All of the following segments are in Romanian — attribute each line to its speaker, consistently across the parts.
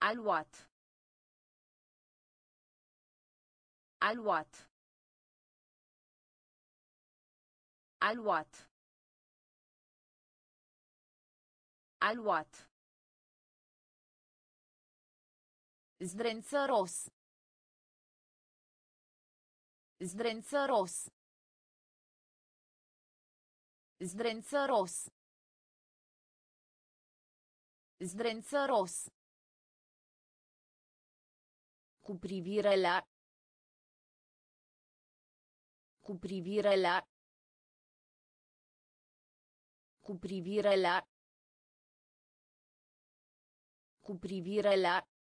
Speaker 1: Aluat. Aluat. Aluat. Aluat. Zdrențăros. Zdrențăros. Zdrențăros. Zdrențăros. Cu privire la. Cu privire la. Cu privire la. Cu privire la.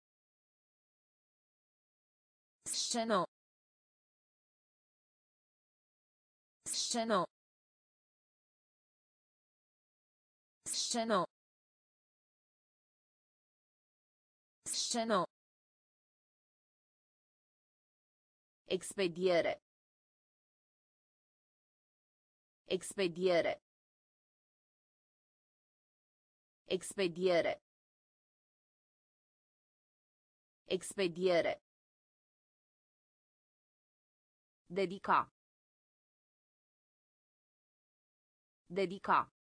Speaker 1: Sceno. Sceno. Sceno. Sceno. Expediere. Expediere. Expediere. Expediere. Dedica. Dedica.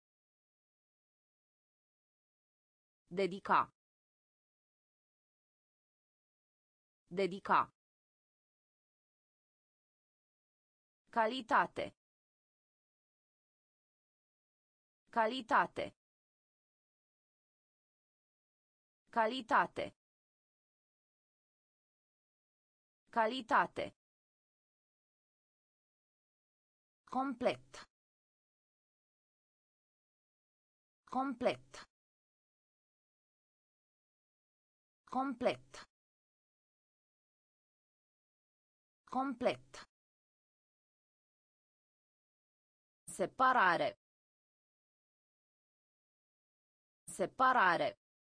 Speaker 1: Dedica. Dedica. Calitate. Calitate. Calitate. Calitate. Complet. Complet. Complet. Complet. Separare. Separare.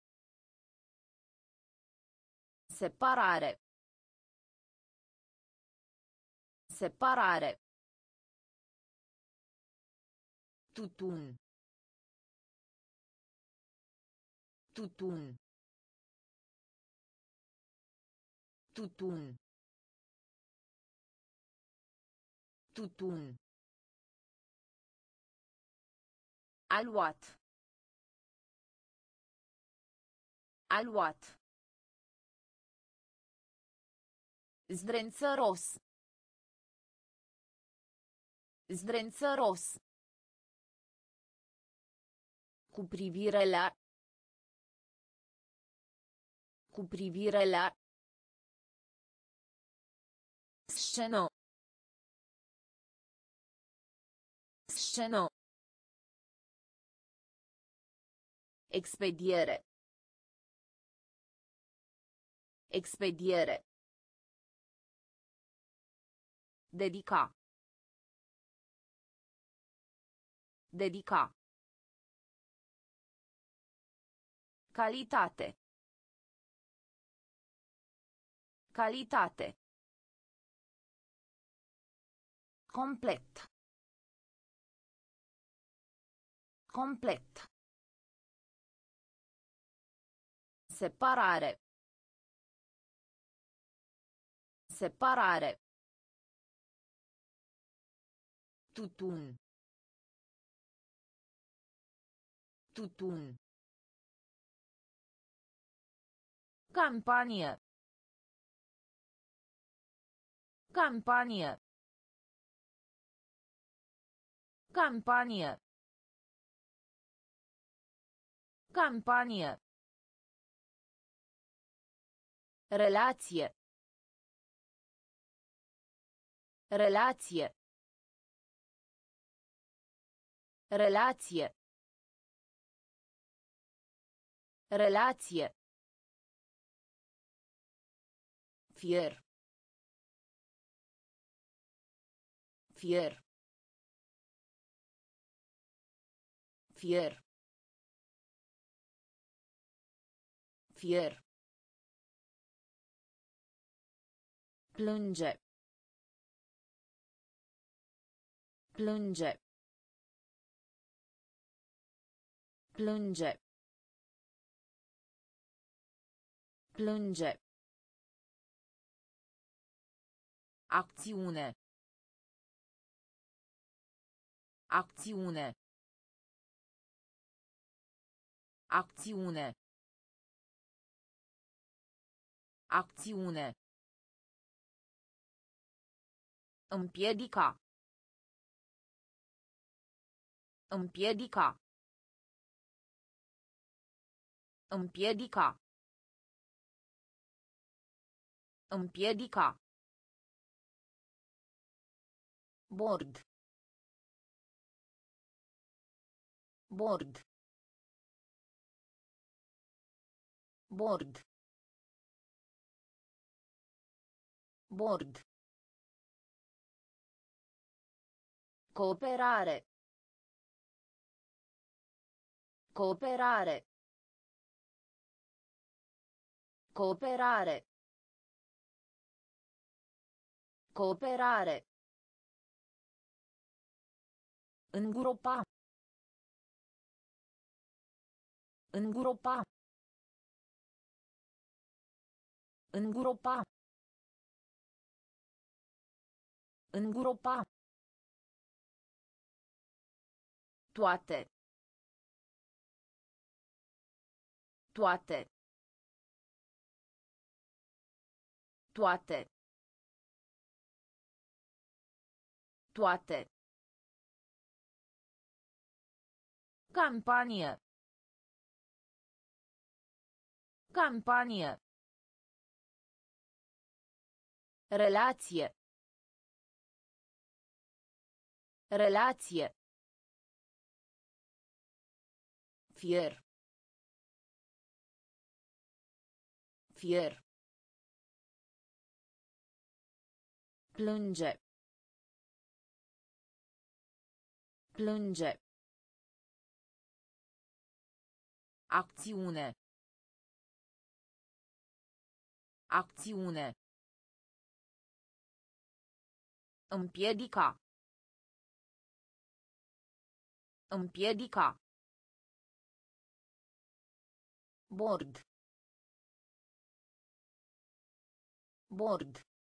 Speaker 1: Separare. Separare. Tutun. Tutun. Tutun. Tutun. Aluat. Aluat. Zdrențăros. Zdrențăros. Cu privire la. Cu privire la. Sceno. Sceno. Expediere. Expediere. Dedica. Dedica. Calitate. Calitate. Complet. Complet. Separare. Separare. Tutun. Tutun. Campanie. Campanie. Campanie. Campanie. Relație. Relație. Relație. Relație. Fier. Fier. Fier. Fier. Plânge. Plânge. Plânge. Plânge. Acțiune. Acțiune. Acțiune. Acțiune. Împiedica. Împiedica. Împiedica. Împiedica. Bord. Bord. Bord. Bord. Cooperare. Cooperare. Cooperare. Cooperare. Îngropa. Îngropa. Îngropa. Îngropa. Toate. Toate. Toate. Toate. Campanie. Campanie. Relație. Relație. Fier. Fier. Plânge. Plânge. Acțiune. Acțiune. Împiedica. Împiedica. Bord. Bord.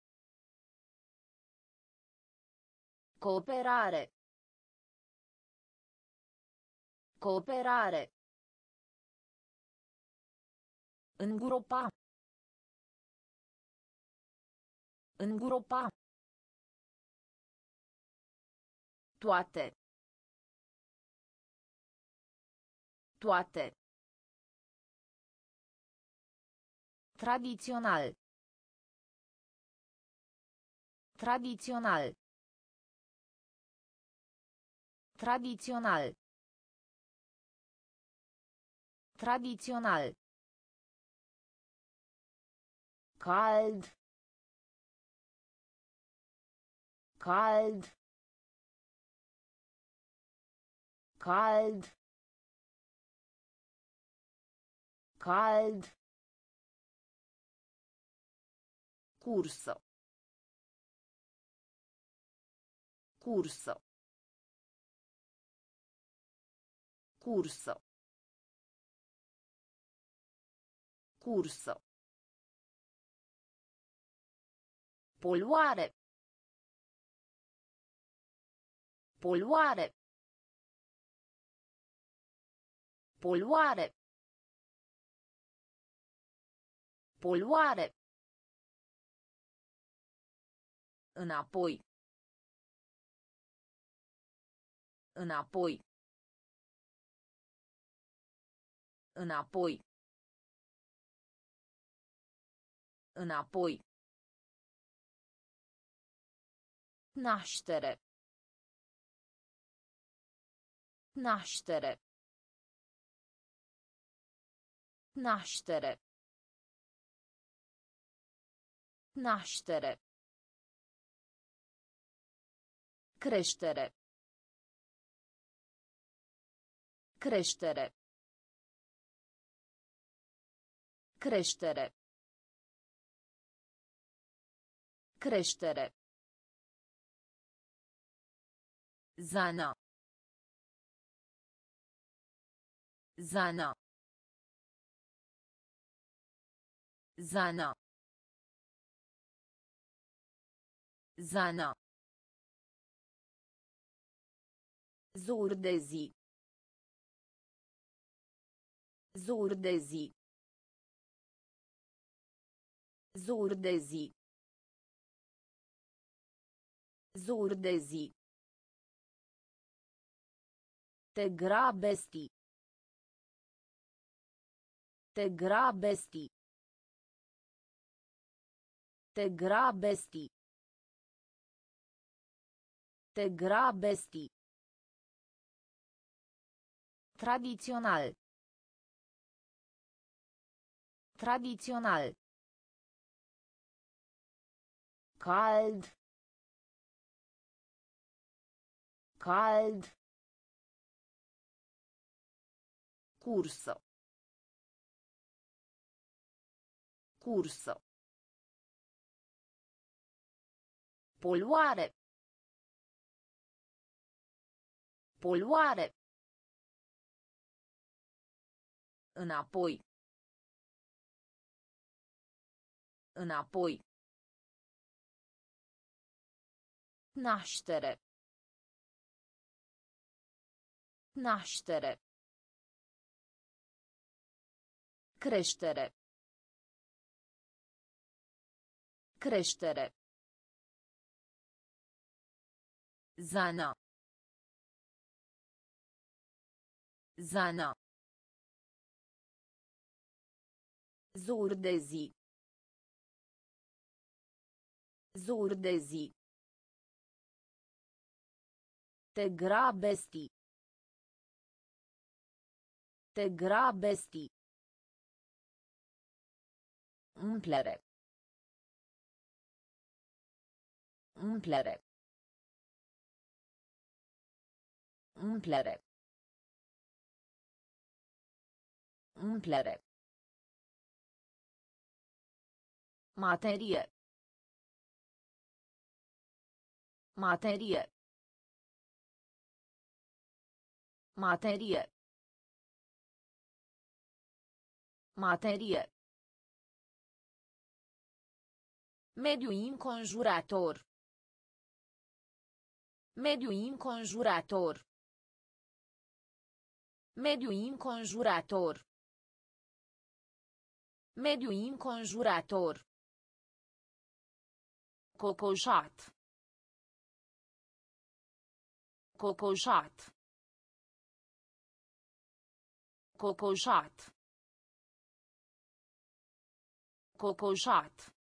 Speaker 1: Cooperare. Cooperare. Îngropa. Îngropa. Toate. Toate. Tradițional. Tradițional. Tradițional. Tradițional. Cald. Cald. Cald. Cald. Curso. Curso. Curso. Curso. Poluare. Poluare. Poluare. Poluare. Înapoi. Înapoi. Înapoi. Înapoi. Naștere. Naștere. Naștere. Naștere. Creștere. Creștere. Creștere. Creștere. Zana. Zana. Zana. Zana. Zur de zi. Zur de zi. Zur de zi. Zur de zi. Te grabesti. Te grabesti. Te grabesti. Te grabesti. Tradițional. Tradițional. Cald. Cald. Cursă. Cursă. Poluare. Poluare. Înapoi. Înapoi. Naștere. Naștere. Creștere. Creștere. Zana. Zana. Zur de zi. Zur de zi. Te grabesti. Te grabesti. Umplere. Umplere. Umplere. Umplere. Materie. Materie. Materie. Materie. Mediu înconjurător. Mediu înconjurător. Mediu înconjurător. Mediu înconjurător. Cocoșat. Cocoșat. Cocoșat. Cocoșat.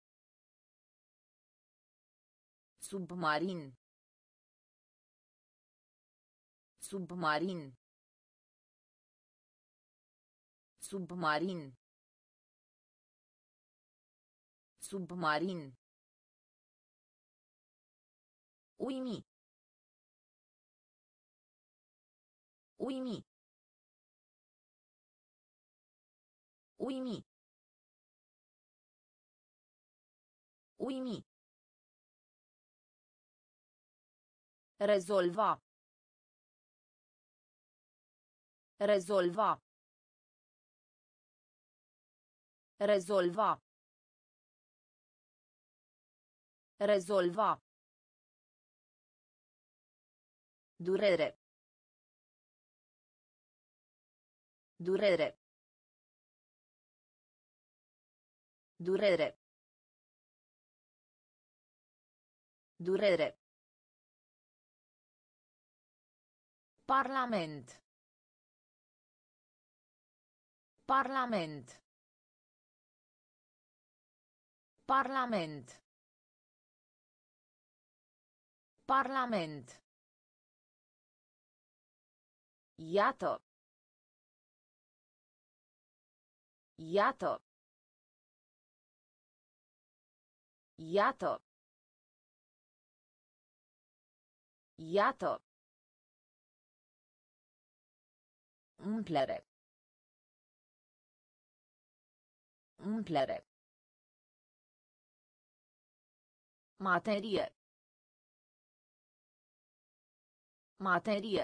Speaker 1: Submarin. Submarin. Submarin. Submarin. Uimi. Uimi. Uimi. Uimi. Rezolva. Rezolva. Rezolva. Rezolva. Durere. Durere. Durere. Durere. Parlament. Parlament. Parlament. Parlament. Iată. Iată. Iată. Iată. Umplere. Umplere. Materie. Materie.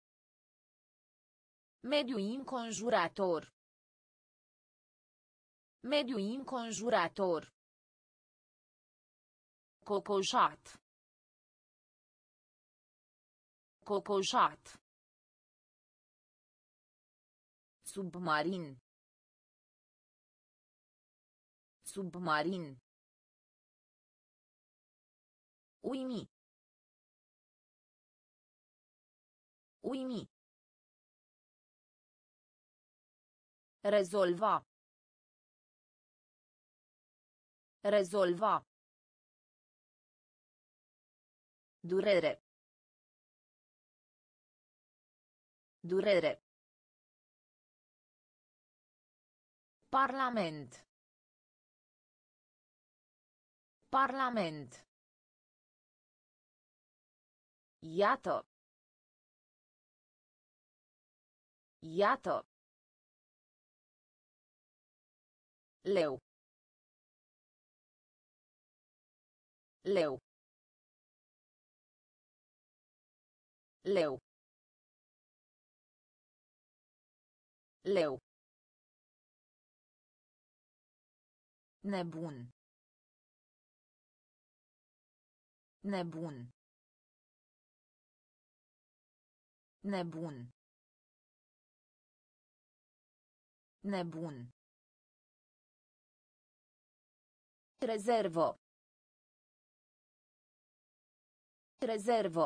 Speaker 1: Mediu înconjurător. Mediu înconjurător. Cocoșat. Cocoșat. Submarin. Submarin. Uimi. Uimi. Rezolva. Rezolva. Durere. Durere. Parlament. Parlament. Iată. Iată. Leu. Leu. Leu. Leu. Nebun. Nebun. Nebun. Nebun. Rezervă. Rezervă.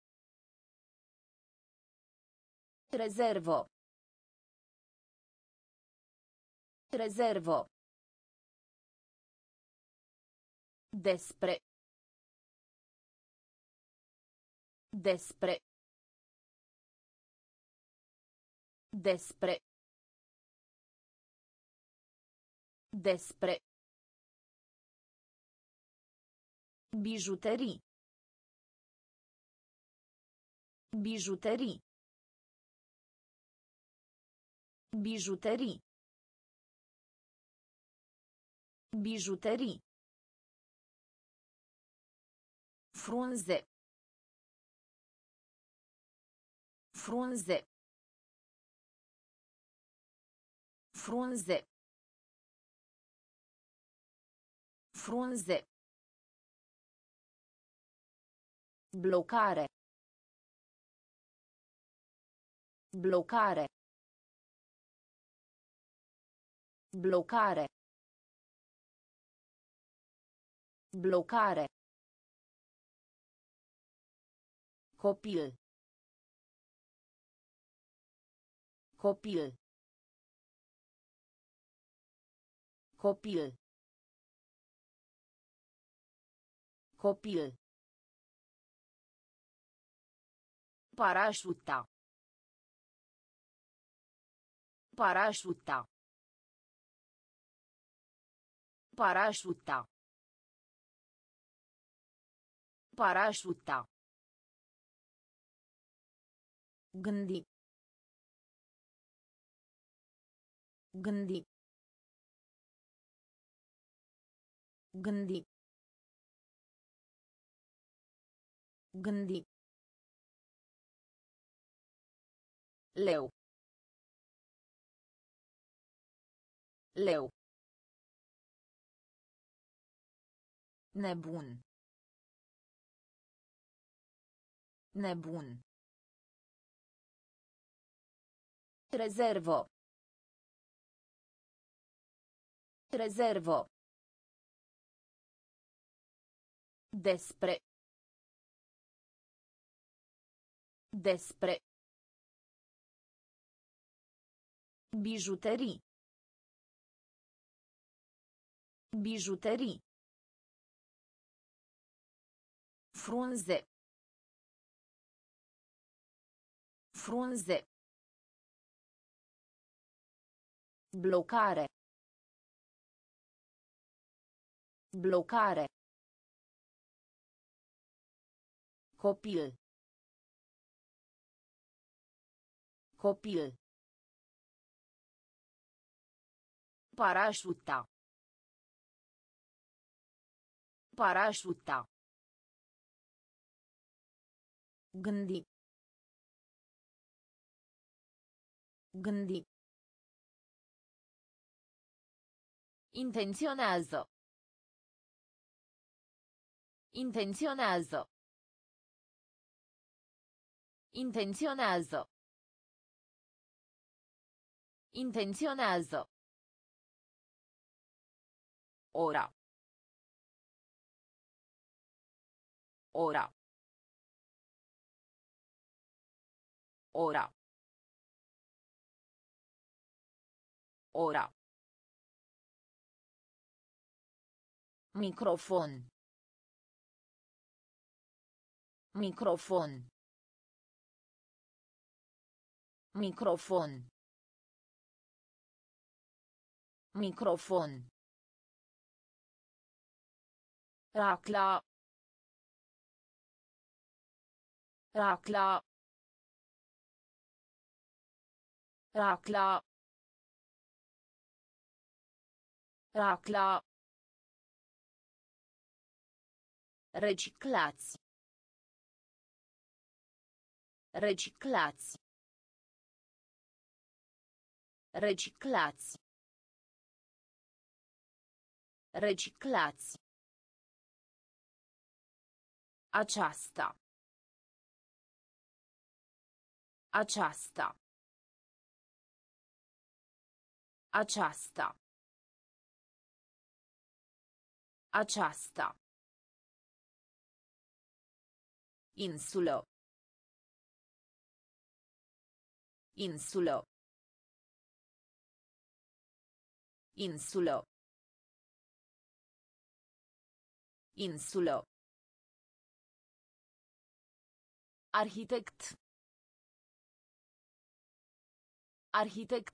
Speaker 1: Rezervă. Rezervă. Despre. Despre. Despre. Despre. Bijuterii. Bijuterii. Bijuterii. Bijuterii. Frunze. Frunze. Frunze. Frunze. Blocare. Blocare. Blocare. Blocare. Copil. Copil. Copil. Copil. Parașuta. Parașuta. Parașuta. Parașuta. Gândi. Gândi. Gândi. Gândi. Leu. Leu. Nebun. Nebun. Rezervă. Rezervă. Despre. Despre. Bijuterii. Bijuterii. Frunze. Frunze. Blocare. Blocare. Copil. Copil. Parașuta. Parașuta. Gândi. Gândi. Intenționează. Intenționează. Intenționează. Intenționează. Ora. Ora. Ora. Ora. Microfon. Microfon. Microfon. Microfon. Racla. Racla. Racla. Racla. Reciclați. Reciclați. Reciclați. Reciclați. Aceasta. Aceasta. Aceasta. Aceasta. Insulă. Insulă. Insulă. Insulă. Arhitect. Arhitect.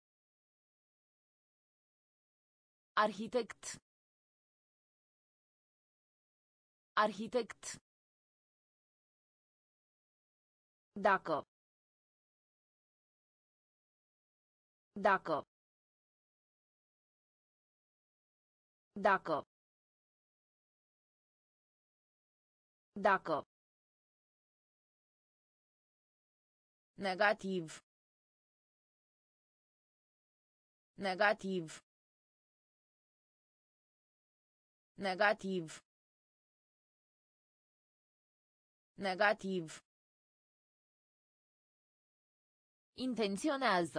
Speaker 1: Arhitect. Arhitect. Dacă. Dacă. Dacă. Dacă. Negativ. Negativ. Negativ. Negativ. Intenționează.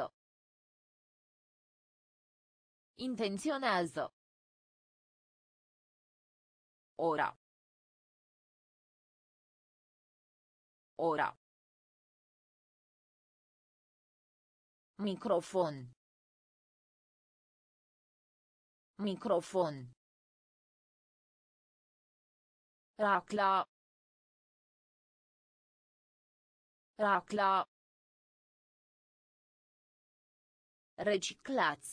Speaker 1: Intenționează. Ora. Ora. Microfon. Microfon. Racla. Racla. Reciclați.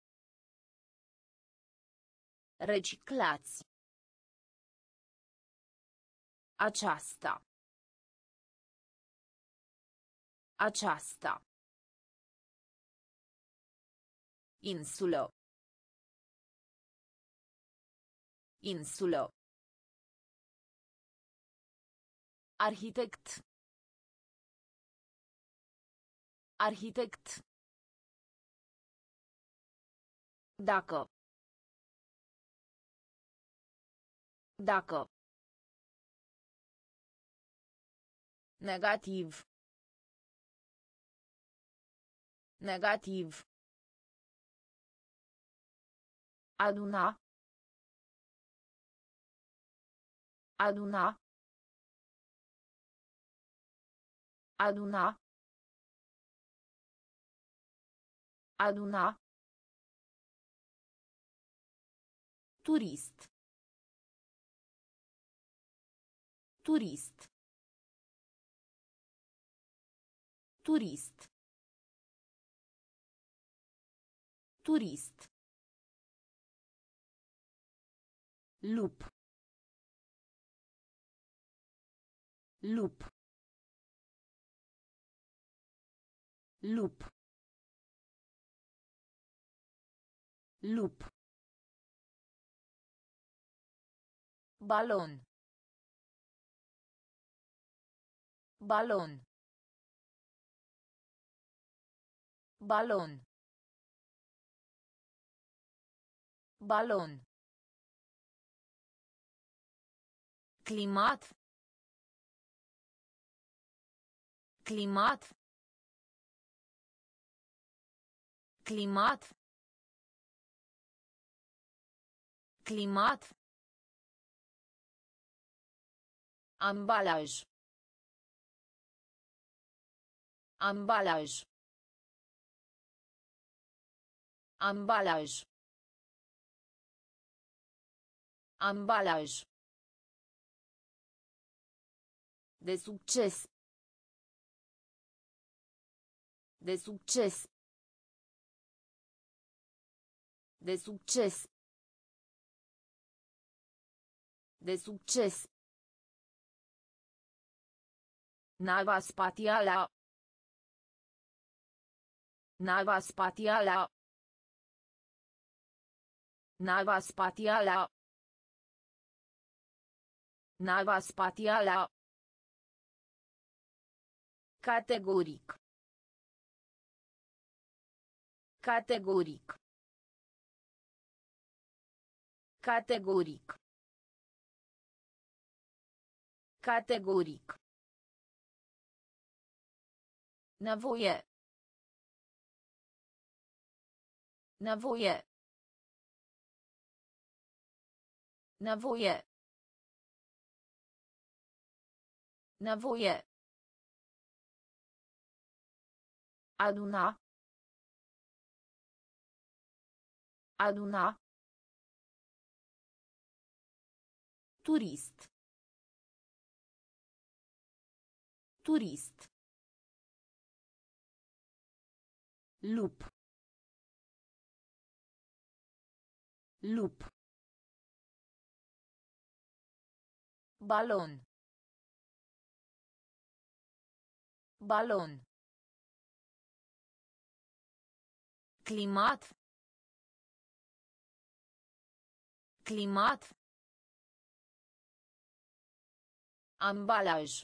Speaker 1: Reciclați. Aceasta. Aceasta. Insulă. Insulă. Arhitect. Arhitect. Dacă. Dacă. Negativ. Negativ. Aduna. Aduna. Aduna. Aduna. Turist. Turist. Turist. Turist. Lup. Lup. Lup. Lup. Balon. Balon. Balon. balon, climat, climat, climat, climat, ambalaj, ambalaj, ambalaj, ambalaj, de succes, de succes, de succes, de succes, nava spațială, nava spațială, nava spațială, nava spațială, categoric, categoric, categoric, categoric, nevoie, nevoie, nevoie, nevoie, aduna, aduna, turist, turist, lup, lup, balon, balon, climat, climat, ambalaj,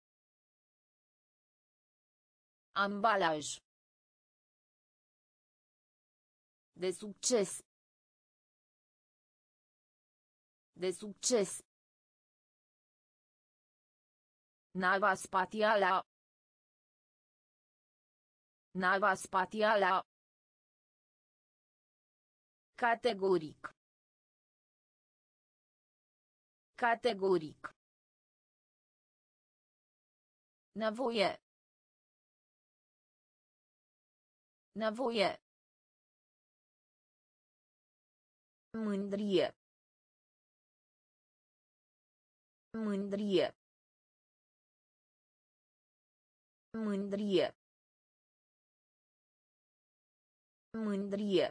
Speaker 1: ambalaj, de succes, de succes, nava spațială, nava spațială, categoric, categoric, nevoie, nevoie, mândrie, mândrie, mândrie, mândrie,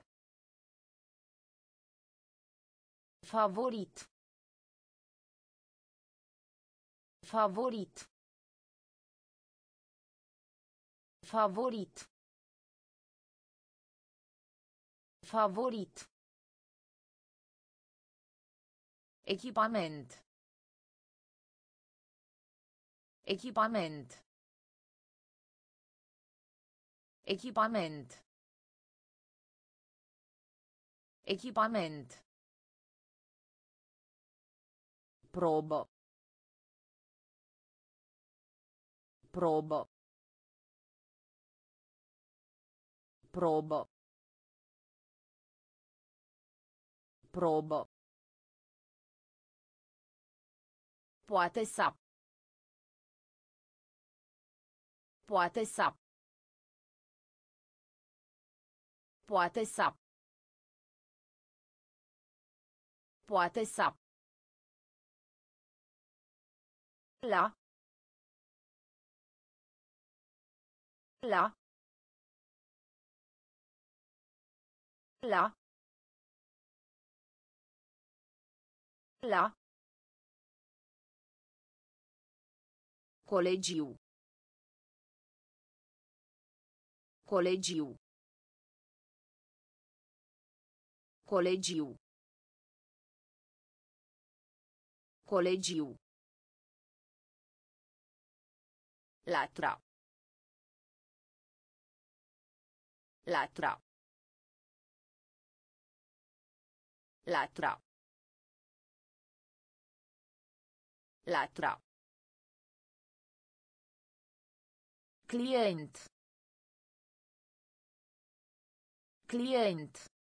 Speaker 1: favorit, favorit, favorit, favorit, echipament, echipament, echipament, echipament, probă, probă, probă, probă, poate să, poate să, poate să, poate să, la, la, la, la, colegiu, colegiu, colegiu, colegiu, latra, latra, Latra. Latra. Client. Client.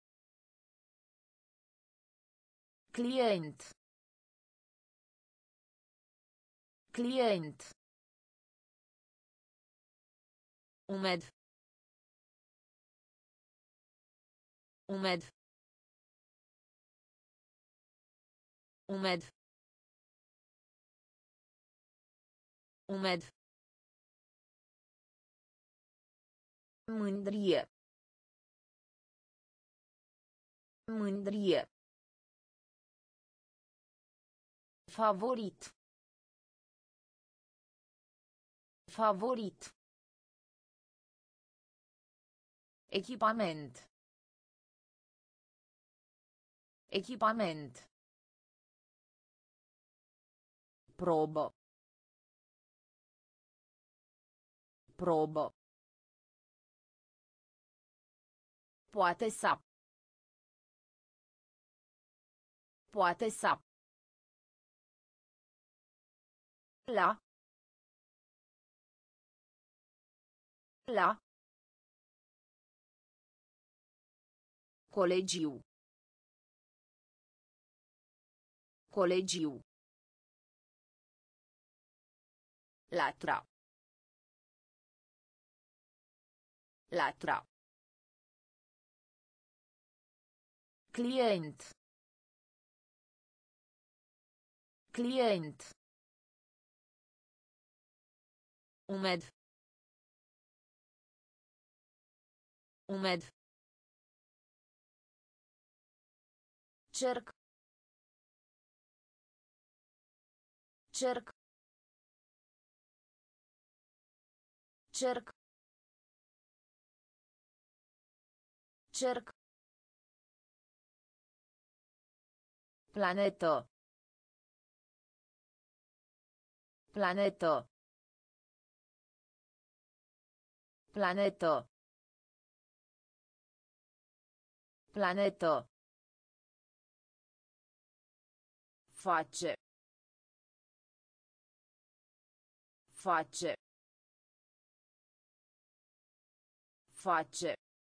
Speaker 1: Client. Client. Umed. Umed. Umed. Umed. Mândrie. Mândrie. Favorit. Favorit. Echipament. Echipament. Probă. Probă. Poate să. Poate să. La. La. Colegiu. Colegiu. Latra. Latra. Client. Client. Umed. Umed. Cerc. Cerc. Cerc. Cerc. Planetă. Planetă. Planetă. Planetă. Face. Face. Face.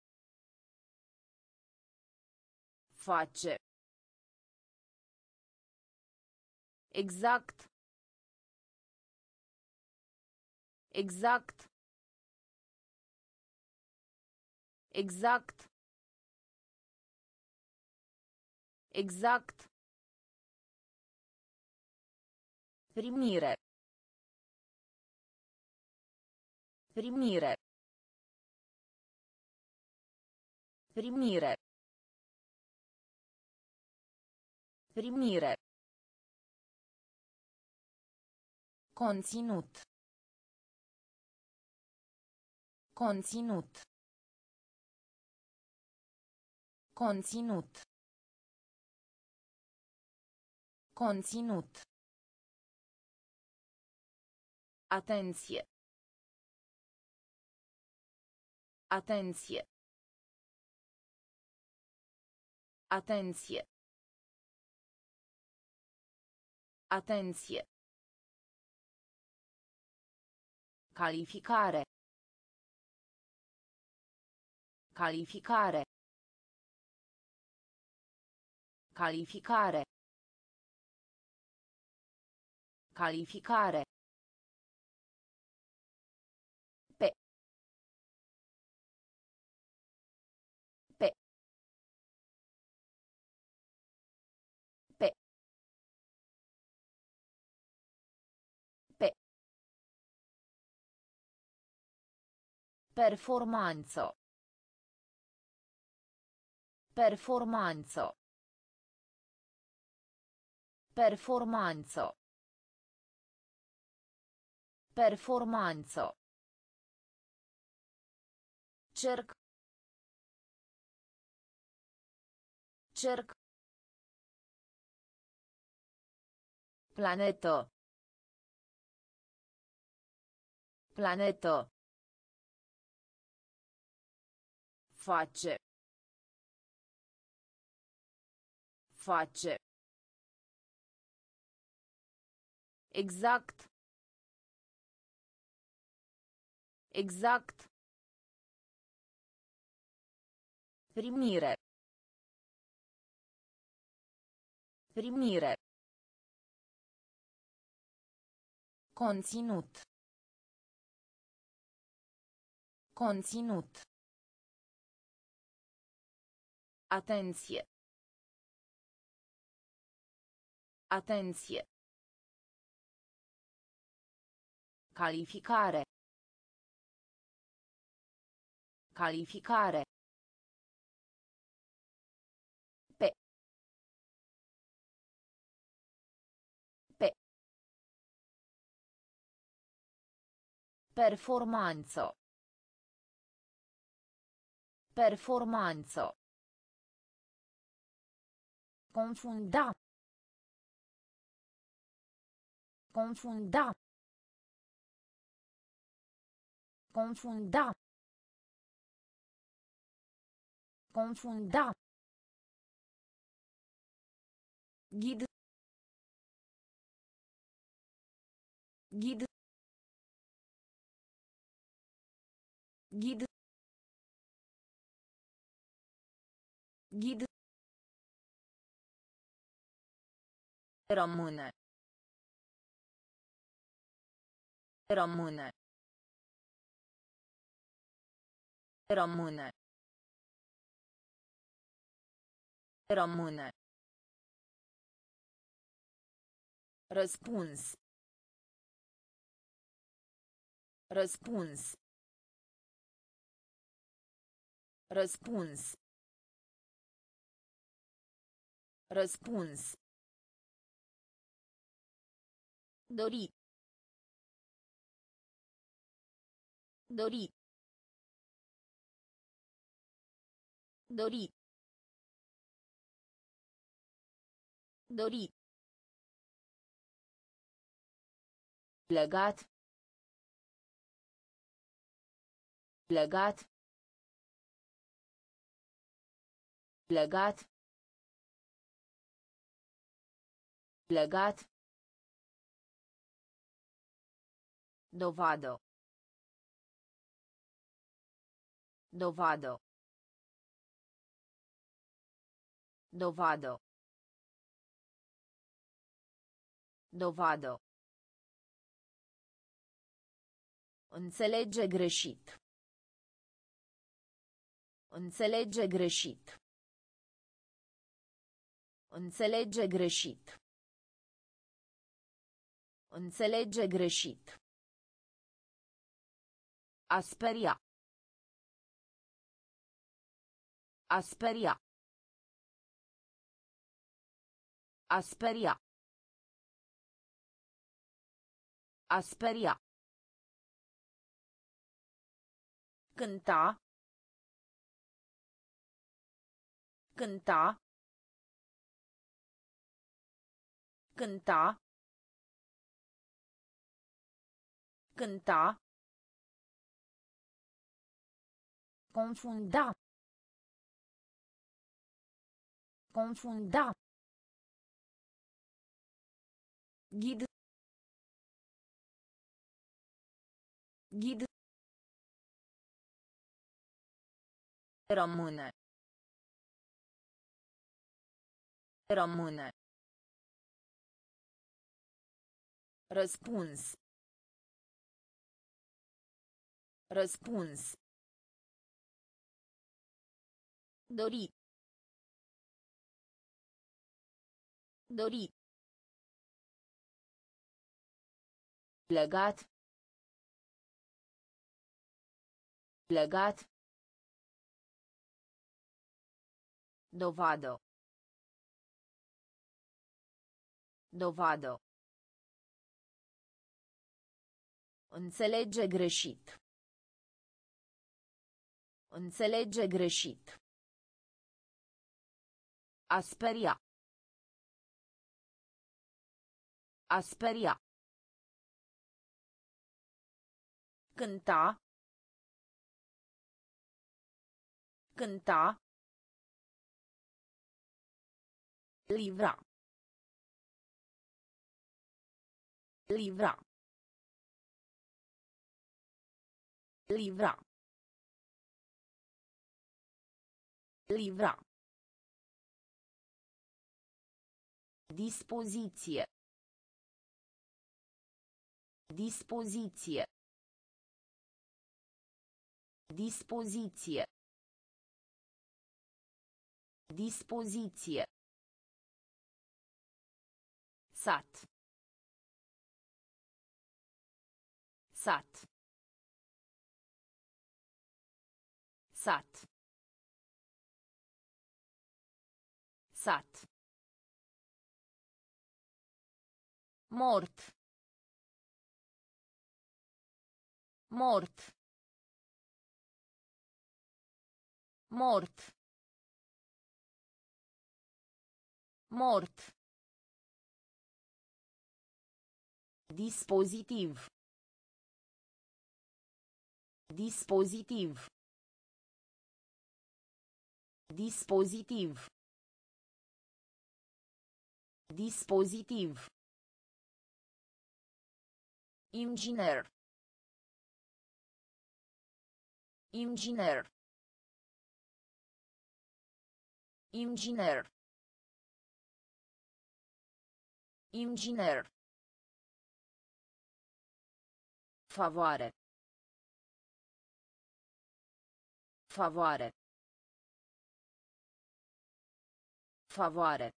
Speaker 1: Face. Exact. Exact. Exact. Exact. Primire. Primire. Primire. Primire. Conținut. Conținut. Conținut. Conținut. Atenție. Atenție. Atenție. Atenție. Calificare. Calificare. Calificare. Calificare. Pe. Pe. Pe. Pe. Performanță. Performanță. Performanță. Performanță. Cerc. Cerc. Planetă. Planetă. Face. Face. Exact. Exact. Primire. Primire. Conținut. Conținut. Atenție. Atenție. Calificare. Calificare. Pe. Pe. Performanță. Performanță. Confunda. Confunda. Confunda. Confunda. Ghid. Ghid. Ghid. Ghid. Rămâne. Rămâne. Rămâne. Rămâne. Răspuns. Răspuns. Răspuns. Răspuns. Dori. Dori. Dori. Dori. Legat. Legat. Legat. Legat. Dovadă. Dovadă. Dovadă. Dovadă. Înțelege greșit. Înțelege greșit. Înțelege greșit. Înțelege greșit. A speria. A speria. A speria. A speria. Cânta. Cânta. Cânta. Cânta. Confunda. Confunda. Ghid. Ghid. Rămâne. Rămâne. Răspuns. Răspuns. Dori. Dori. Legat. Legat. Dovadă. Dovadă. Înțelege greșit. Înțelege greșit. A speria. A speria. Cânta. Cânta. Livra. Livra. Livra. Livra. Dispoziție. Dispoziție. Dispoziție. Dispoziție. Sat. Sat. Sat. Sat. Mort. Mort. Mort. Mort. Dispozitiv. Dispozitiv. Dispozitiv. Dispozitiv. Inginer. Inginer. Inginer. Inginer. Favoare. Favoare. Favoare.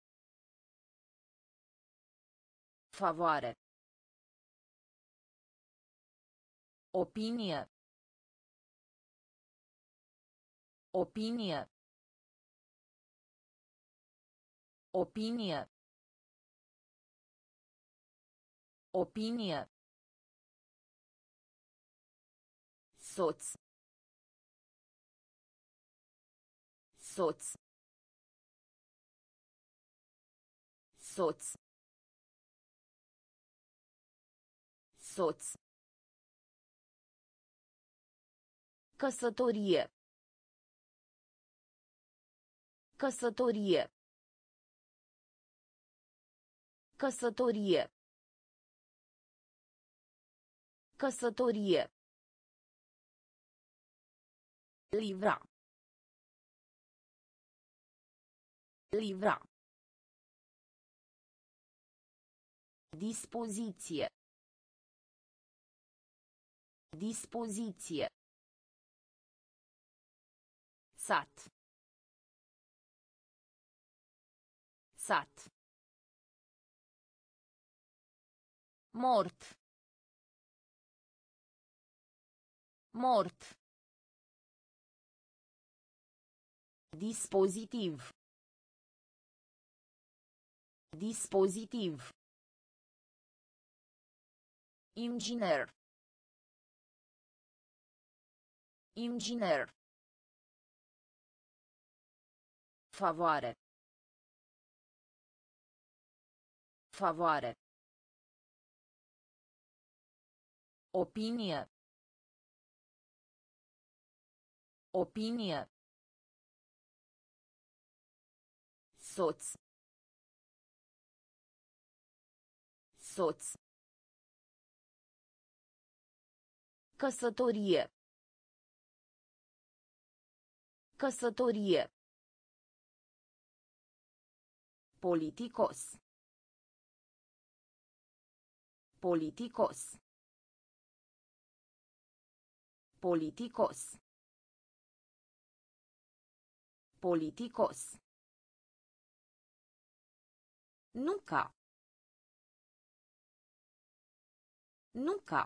Speaker 1: Favoare. Opinie. Opinie. Opinie. Opinie. Soț. Soț. Soț. Soț. Căsătorie. Căsătorie. Căsătorie. Căsătorie. Livra. Livra. Dispoziție. Dispoziție. Sat. Sat. Mort. Mort. Dispozitiv. Dispozitiv. Inginer. Inginer. Favoare. Favoare. Opinie. Opinie. Soț. Soț. Căsătorie. Căsătorie. Politicos. Politicos. Politicos. Politicos. Nunca. Nunca.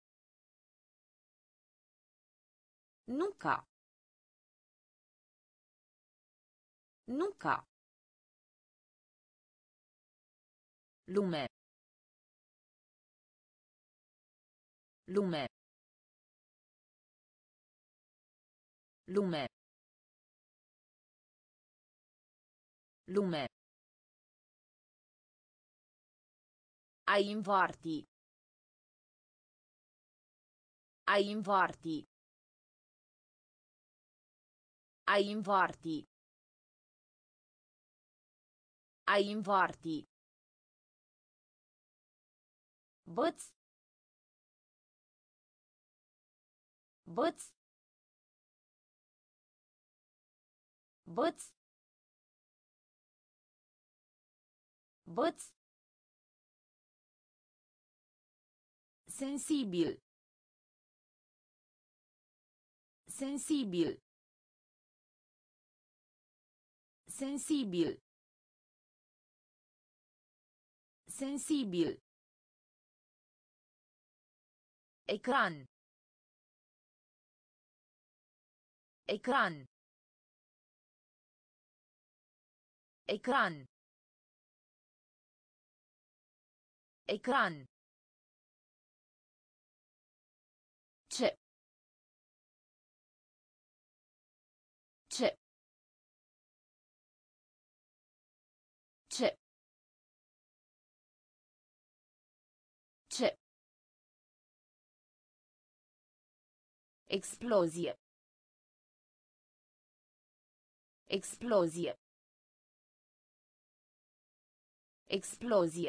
Speaker 1: Nunca. Nunca. Lume. Lume. Lume. Lume. A invarti. A invarti. A invarti. A invarti. Băț. Băț. Băț. Băț. Sensibil. Sensibil. Sensibil. Sensibil. Ecran. Ecran. Ecran. Ecran. Ce. Ce. Ce. Ce. Explozie. Explozie. Explozie.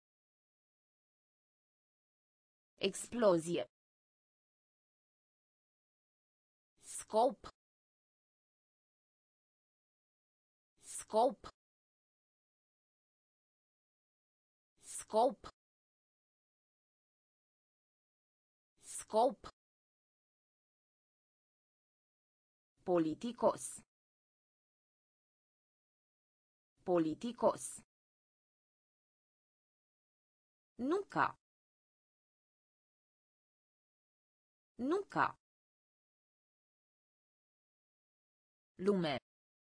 Speaker 1: Explozie. Scop. Scop. Scop. Scop. Politicos. Politicos. Nunca. Nunca. Lume.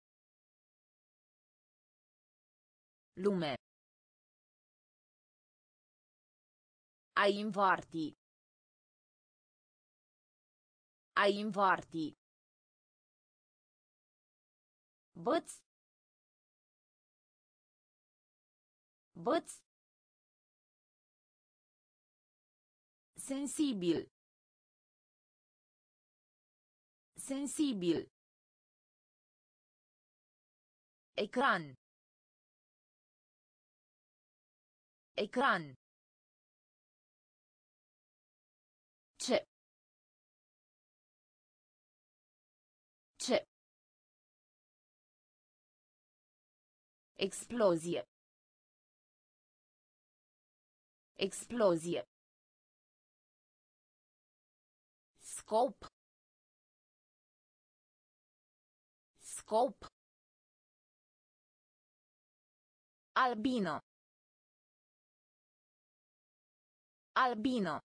Speaker 1: Lume. A invarti. A invarti. Băț. Băț. Sensibil. Sensibil. Ecran. Ecran. Ce. Ce. Explozie. Explozie. Scop. Scop. Albino. Albino.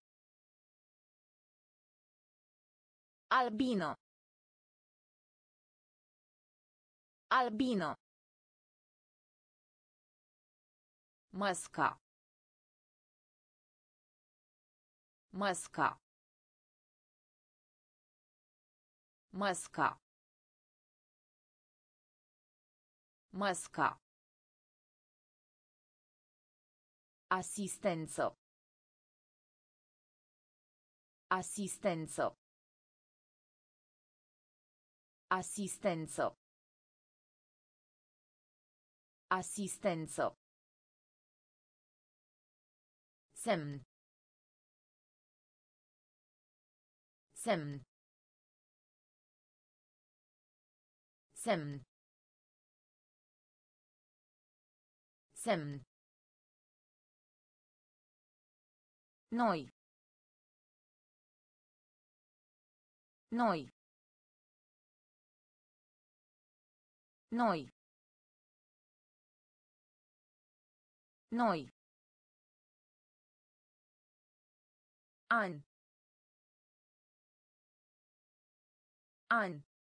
Speaker 1: Albino. Albino. Masca. Masca. Masca. Masca. Asistență. Asistență. Asistență. Asistență. Semn. Semn. Semn. Semn. Noi. Noi. Noi. Noi. An. An.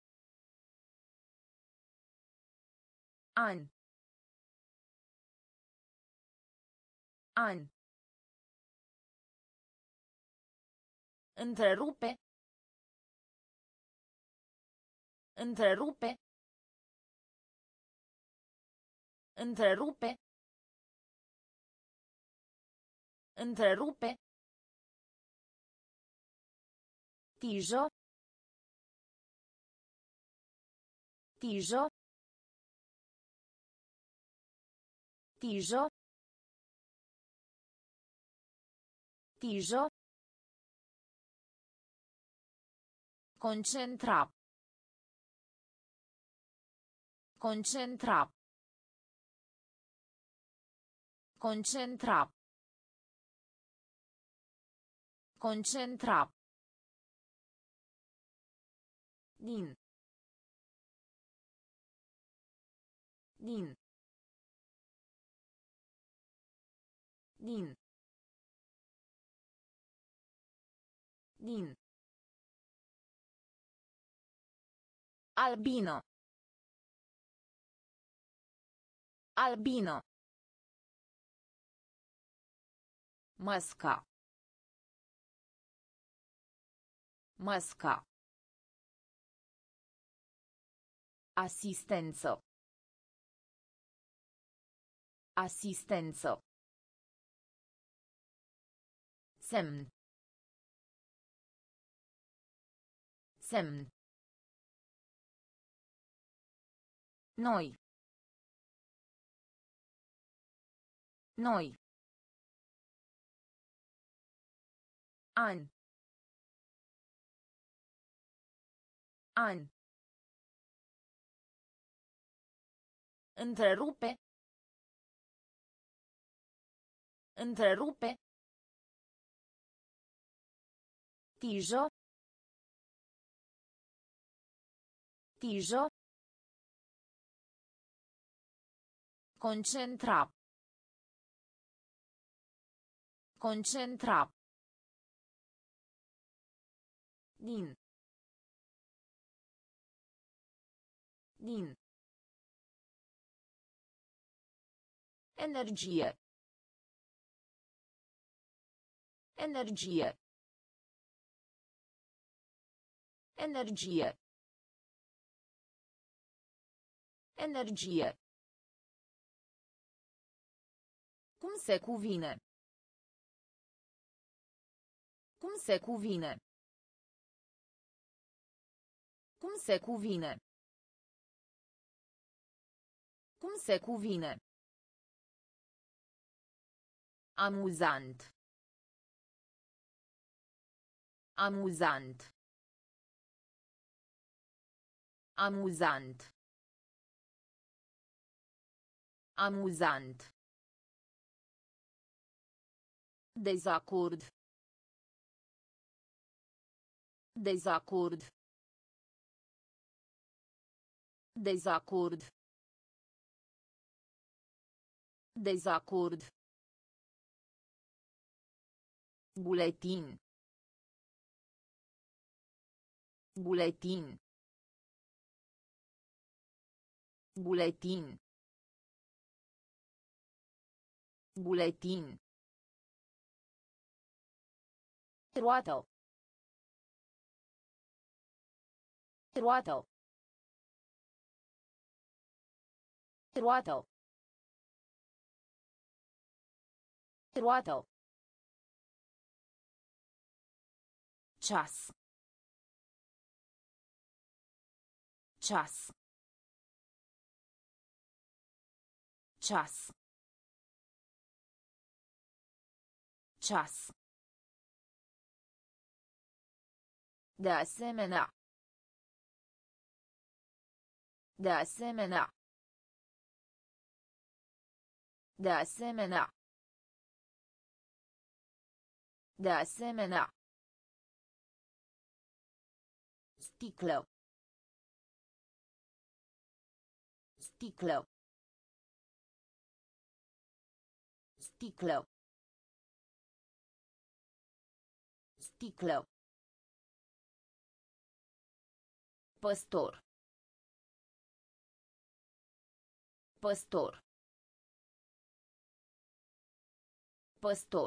Speaker 1: An. An. Întrerupe. Întrerupe. Întrerupe. Întrerupe. Tijă. Tijă. Tijo. Tijo. Concentra. Concentra. Concentra. Concentra. Din. Din. Din. Din. Albino. Albino. Masca. Masca. Asistență. Asistență. Semn. Semn. Noi. Noi. An. An. Întrerupe. Întrerupe. Tijo. Tijo. Concentra. Concentra. Din. Din. Energie. Energie. Energie. Energie. Cum se cuvine? Cum se cuvine? Cum se cuvine? Cum se cuvine? Amuzant. Amuzant. Amuzant. Amuzant. Dezacord. Dezacord. Dezacord. Dezacord. Buletin. Buletin. Buletin. Buletin. Roată. Roată. Roată. Roată. Ceas. Ceas. Ceas. Ceas. De asemenea. De asemenea. De asemenea. De asemenea. Sticlă. Sticlă. Sticlă. Sticlă. Păstor. Păstor. Păstor.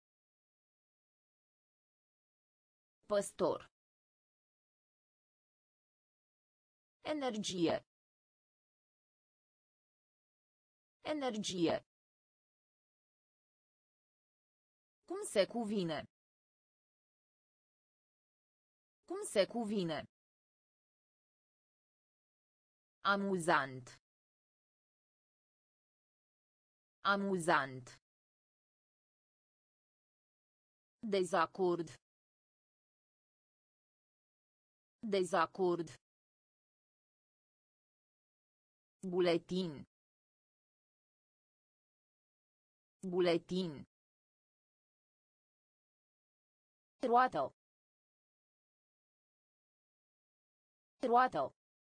Speaker 1: Păstor. Energie. Energie. Cum se cuvine? Cum se cuvine? Amuzant. Amuzant. Dezacord. Dezacord. Buletin. Buletin. Roată. Roată.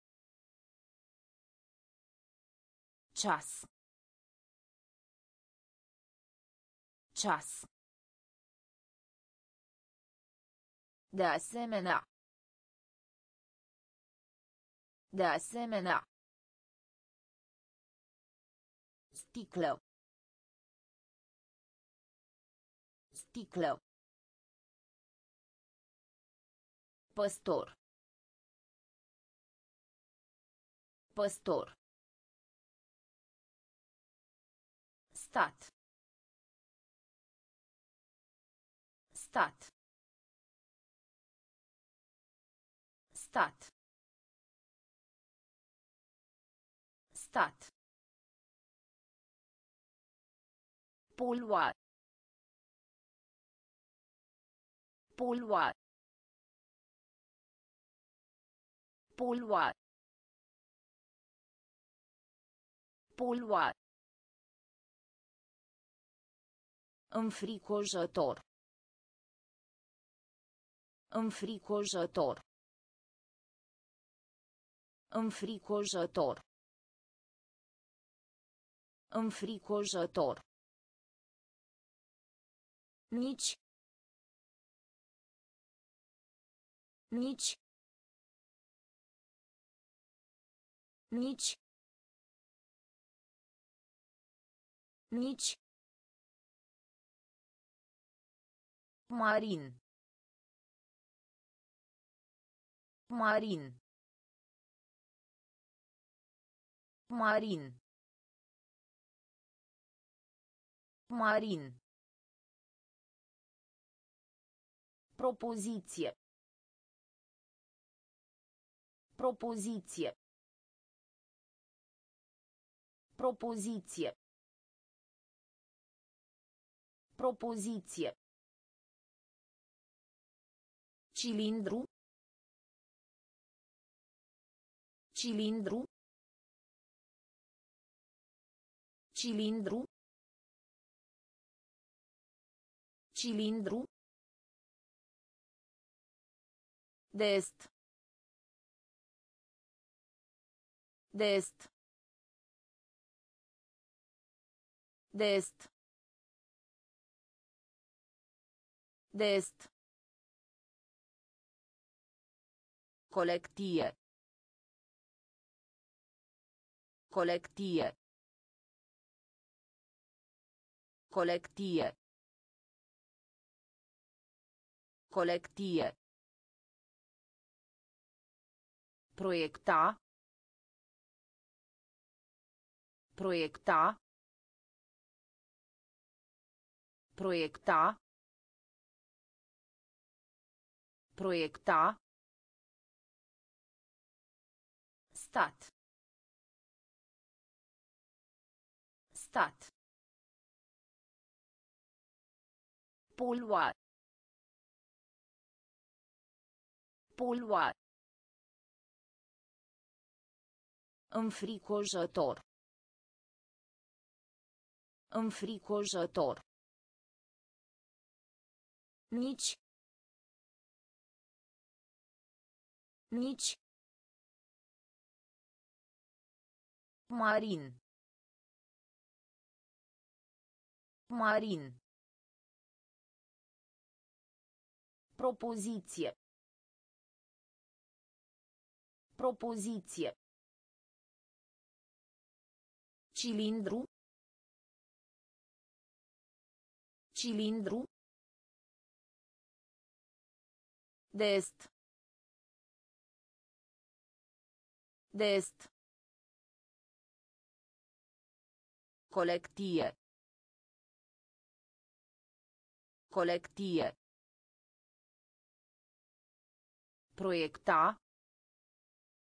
Speaker 1: Ceas. Ceas. De asemenea. De asemenea. Sticlă. Sticlă. Păstor. Păstor. Stat. Stat. Stat. Stat. Polua. Polua. Polua. Polua. Înfricoșător. Înfricoșător. Înfricoșător. Înfricoșător. Nici. Nici. Nici. Nici. Marin. Marin. Marin. Marin. Propoziție. Propoziție. Propoziție. Propoziție. Cilindru. Cilindru. Cilindru. Cilindru. De est. De est. De est. De est. Colectie. Colectie. Colectie. Colectie. Proiecta. Proiecta. Proiecta. Proiecta. Stat. Stat. Polua. Polua. Înfricoșător. Înfricoșător. Nici. Nici. Marin. Marin. Propoziție. Propoziție. Cilindru. Cilindru. De est. De est. Colectie. Colectie. Proiecta.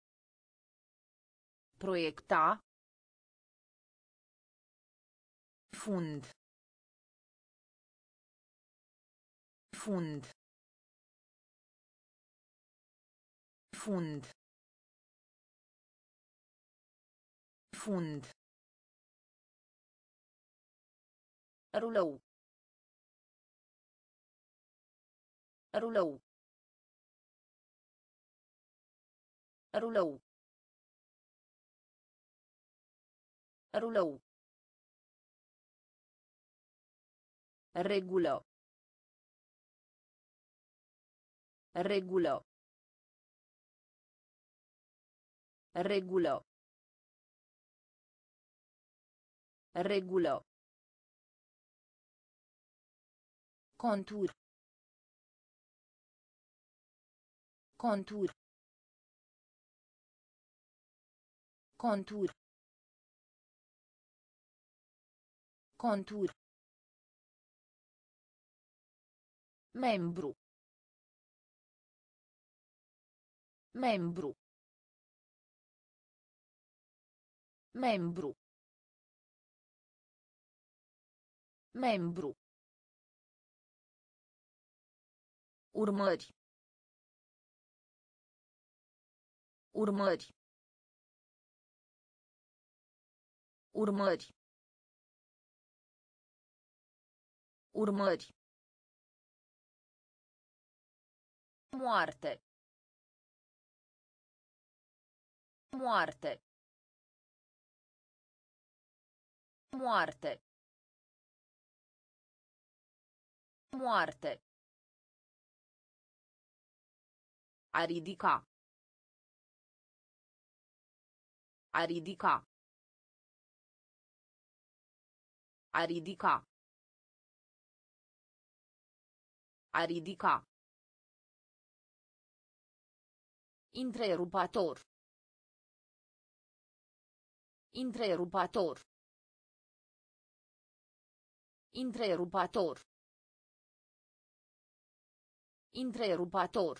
Speaker 1: Proiecta. Fund. Fund. Fund. Fund. Rulou. Rulou. Rulou. Rulou. Regulă. Regulă. Regulă. Regulă. Contur. Contur. Contur. Contur. Membru. Membru. Membru. Membru. Urmări. Urmări. Urmări. Urmări. Moarte. Moarte. Moarte. Moarte. A ridica. A ridica. A ridica. A ridica. Întrerupator. Întrerupator. Întrerupator. Întrerupator.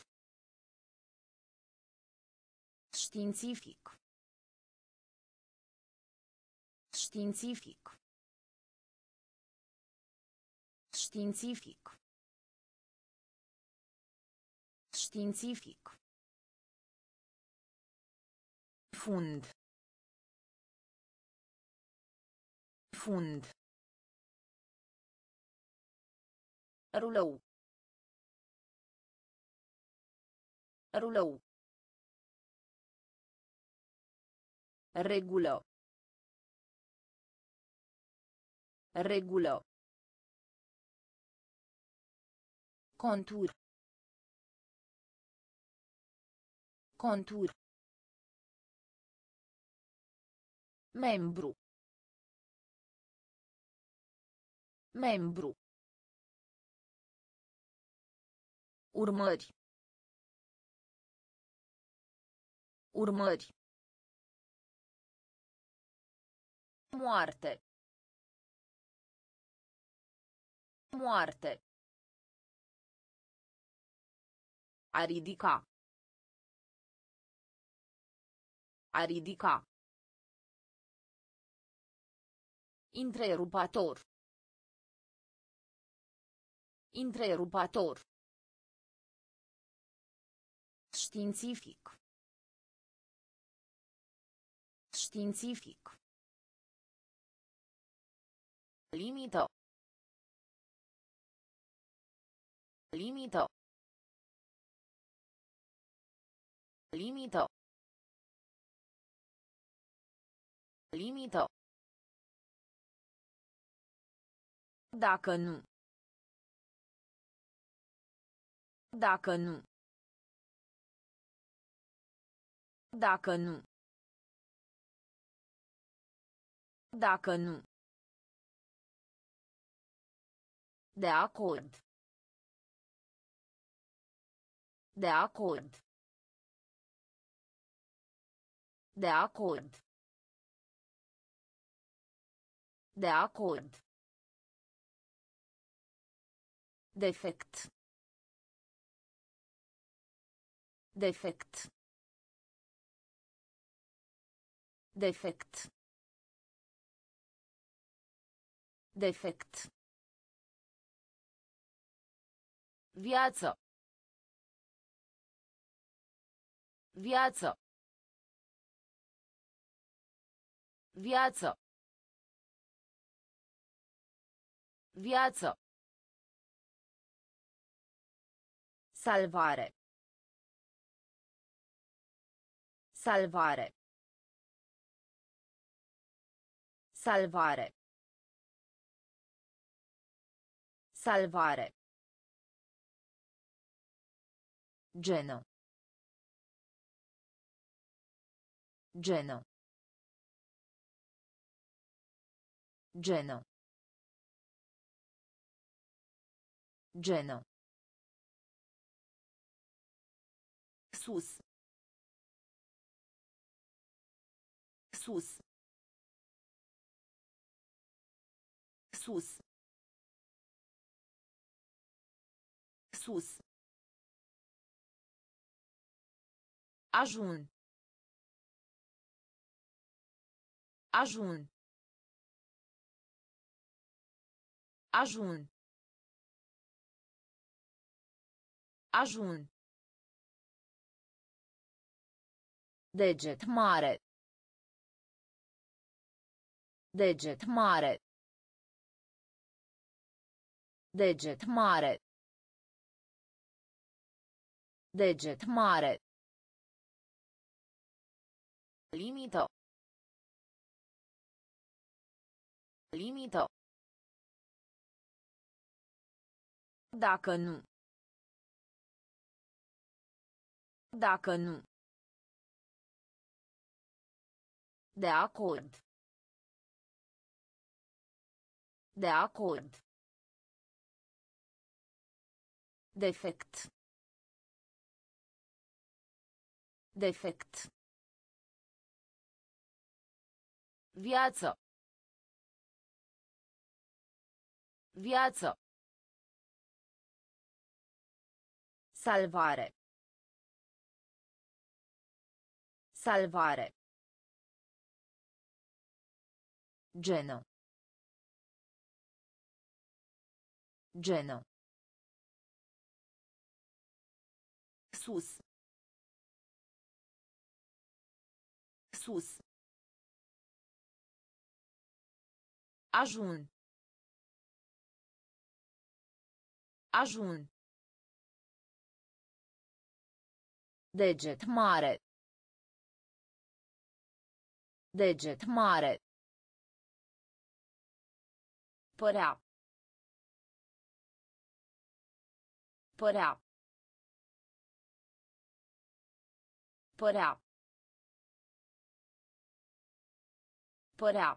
Speaker 1: Științific. Științific. Științific. Științific. Fund. Fund. Rulou. Rulou. Regulă. Regulă. Contur. Contur. Membru. Membru. Urmări. Urmări. Moarte. Moarte. A ridica. A ridica. Întrerupator. Întrerupator. Științific. Științific. Limită. Limită. Limită. Limită. Dacă nu. Dacă nu. Dacă nu. Dacă nu. De acord. De acord. De acord. De acord. Defect. Defect. Defect. Defect. Viață. Viață. Viață. Viață. Salvare. Salvare. Salvare. Salvare. Genă. Genă. Genă. Genă. Sus. Sus. Sus. Sus. Ajun. Ajun. Ajun. Ajun. Deget mare. Deget mare. Deget mare. Deget mare. Limită. Limită. Dacă nu. Dacă nu. De acord. De acord. Defect. Defect. Viață. Viață. Salvare. Salvare. Genă. Genă. Sus. Sus. Ajun. Ajun. Deget mare. Deget mare. Părea. Părea. Părea. Părea.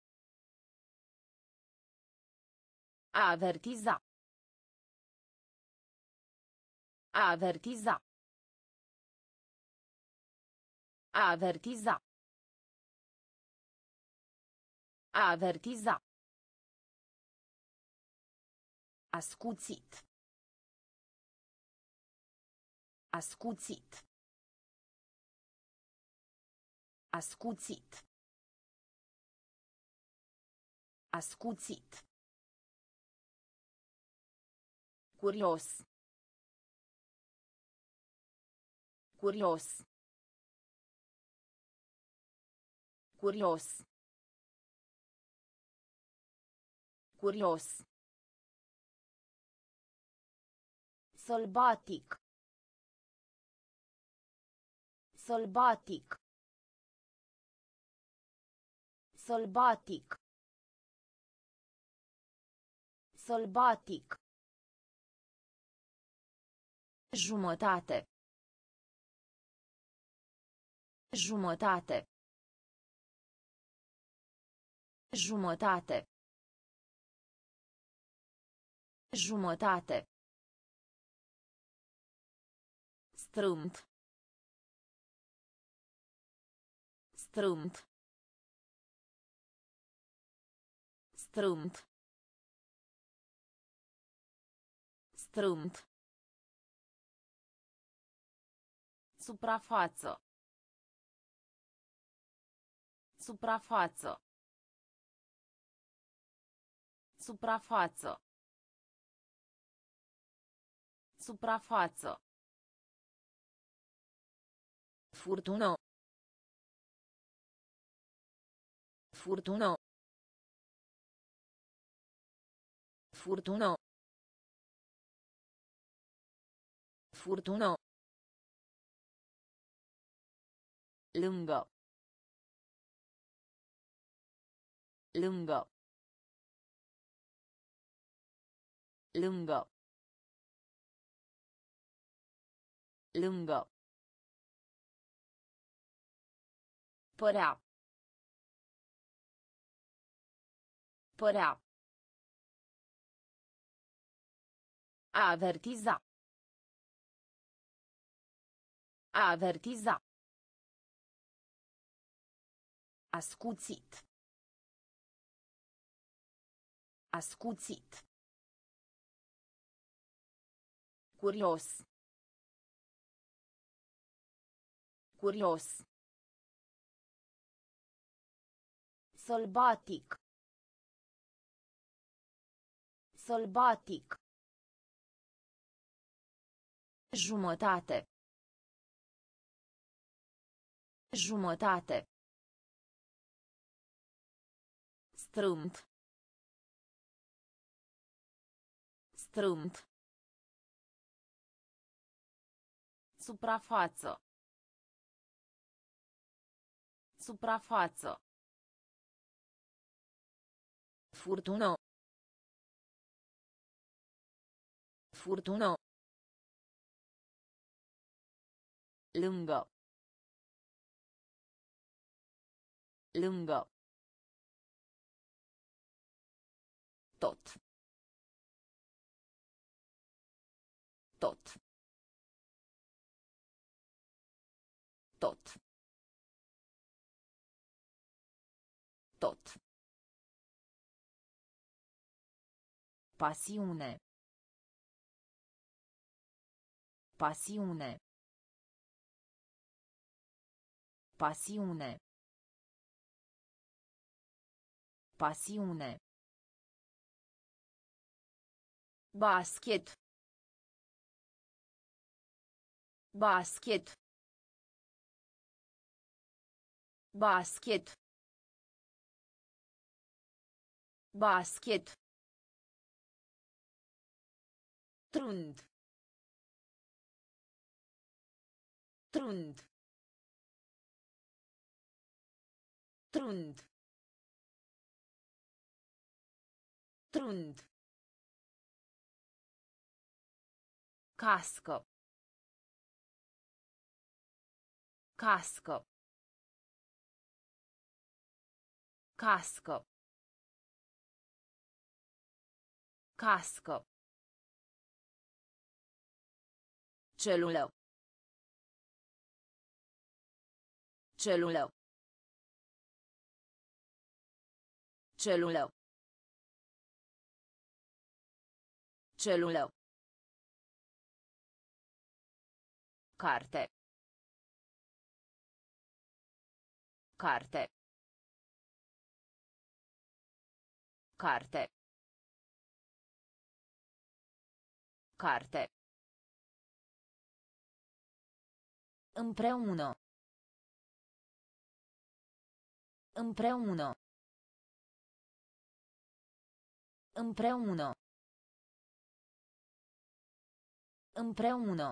Speaker 1: A avertiza. A avertiza. A avertiza. A avertiza. Ascuțit. Ascuțit. Ascuțit. Ascuțit. Curios. Curios. Curios. Curios. Sălbatic. Sălbatic. Sălbatic. Sălbatic. Jumătate. Jumătate. Jumătate. Jumătate. Strâmt. Strâmt. Strâmt. Strâmt. Suprafață. Suprafață. Suprafață. Suprafață. Furtună. Furtună. Furtună. Furtună. Lângă. Lângă. Lângă. Lângă. Părea. Părea. A avertiza. A avertiza. Ascuțit. Ascuțit. Curios. Curios. Sălbatic. Sălbatic. Jumătate. Jumătate. Strâmt. Strâmt. Suprafață. Suprafață. Furtună. Furtună. Lângă. Lângă. Tot. Tot. Tot. Tot. Pasiune. Pasiune. Pasiune. Pasiune. Basket. Basket. Basket. Basket. Trund. Trund. Trund. Trund. Cască. Cască. Cască. Cască. Celulă. Celulă. Celulă. Celulă. Carte. Carte. Carte. Carte. Împreună. Împreună. Împreună. Împreună.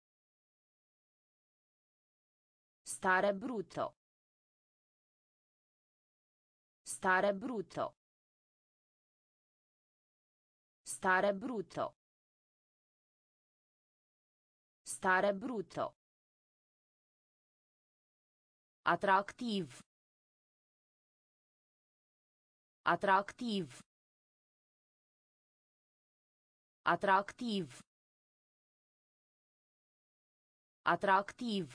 Speaker 1: Stare brutto. Stare brutto. Stare brutto. Stare brutto. Atractiv. Atractiv. Atractiv. Atractiv.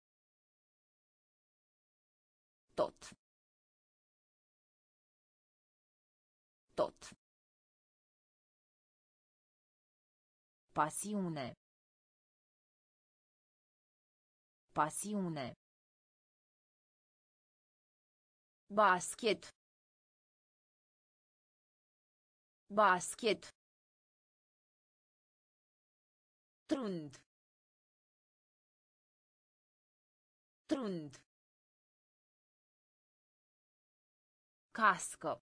Speaker 1: Tot. Tot. Pasiune. Pasiune. Basket. Basket. Trund. Trund. Cască.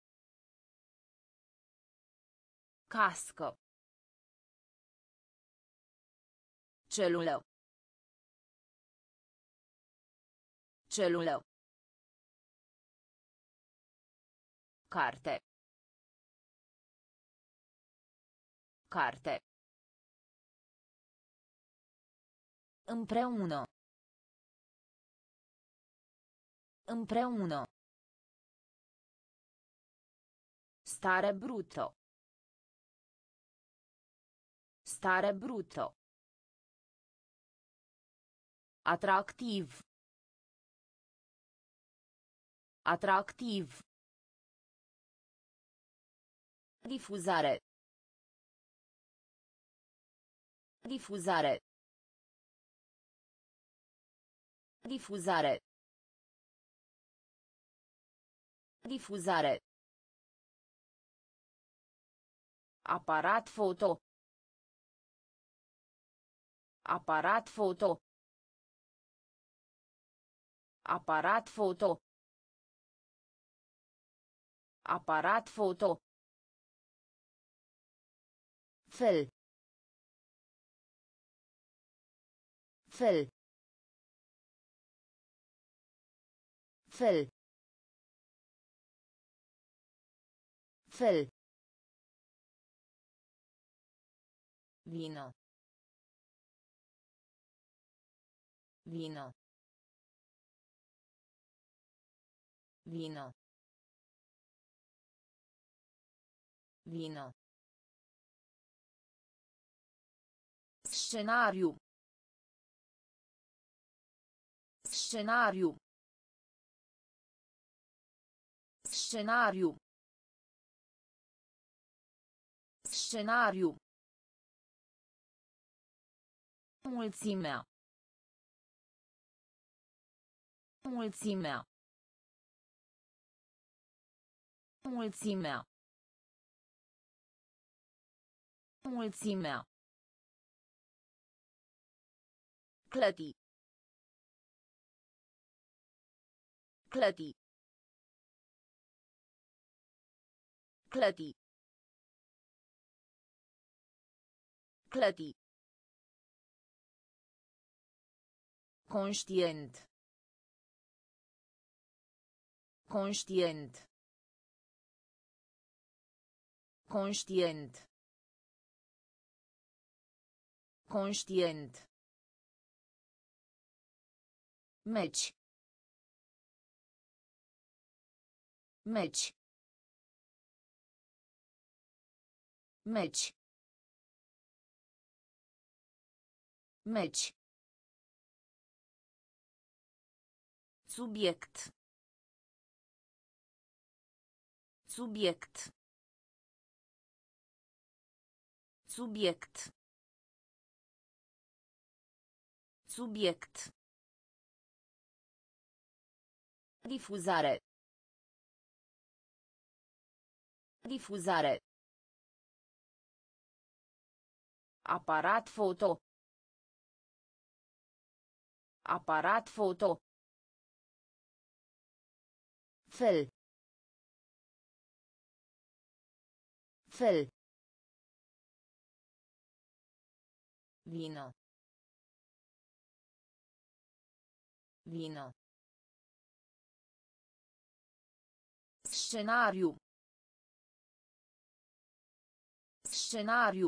Speaker 1: Cască. Celulă. Celulă. Carte. Carte. Împreună. Împreună. Stare bruto. Stare bruto. Atractiv. Atractiv. Difuzare. Difuzare. Difuzare. Difuzare. Aparat foto. Aparat foto. Aparat foto. Aparat foto. Fel. Fel. Fel. Fel. Vino. Vino. Vino. Vino. Scenariu. Scenariu. Scenariu. Scenariu. Mulțimea. Mulțimea. Mulțimea. Mulțimea. Clăti. Clăti. Clăti. Clăti. Conștient. Conștient. Conștient. Conștient. Meci. Meci. Meci. Meci. Subiect. Subiect. Subiect. Subiect. Difuzare. Difuzare. Aparat foto. Aparat foto. Fel. Fel. Vino. Vino. Scenariu. Scenariu.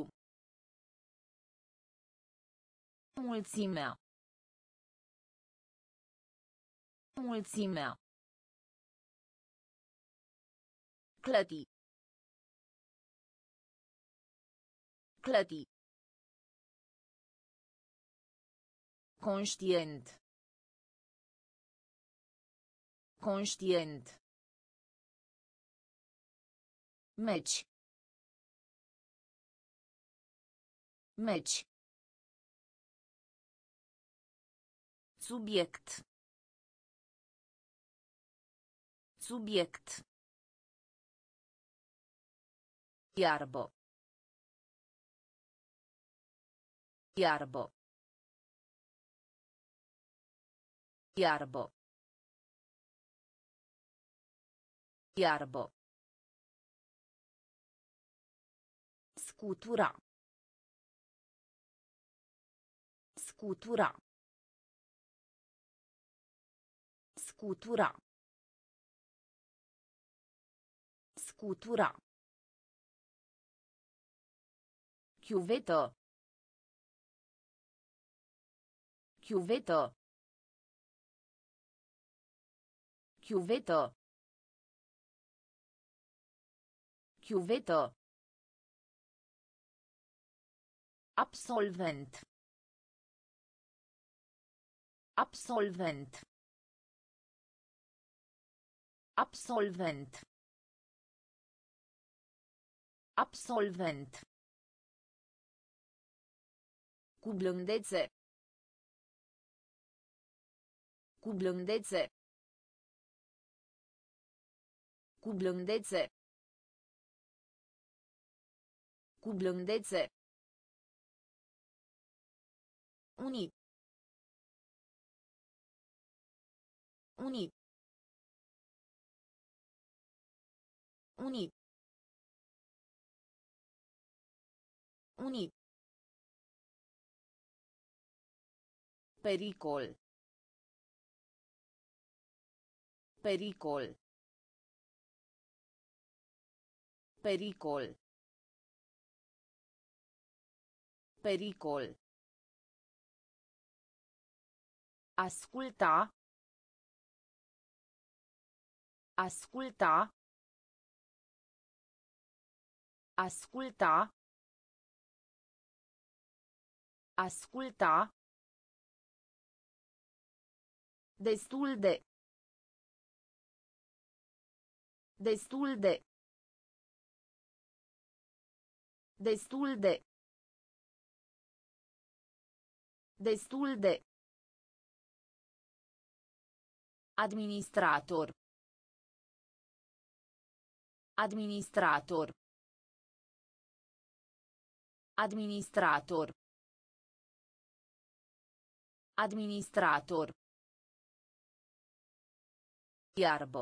Speaker 1: Mulțimea. Mulțimea. Clăti. Clăti. Conștient. Conștient. Meci. Meci. Subiect. Subiect. Iarbă. Iarbă. Iarbă. Iarbă. Scutura. Scutura. Scutura. Scutura. Chiuvetă. Chiuvetă. Chiuvetă. Chiuvetă. Absolvent. Absolvent. Absolvent. Absolvent. Cu blândețe. Cu blândețe. Cu blândețe. Cu blândețe. Unii. Unii. Unii. Unii. Pericol. Pericol. Pericol. Pericol. Asculta. Asculta. Asculta. Asculta. Destul de. Destul de. Destul de. Destul de. Administrator. Administrator. Administrator. Administrator. Iarbă.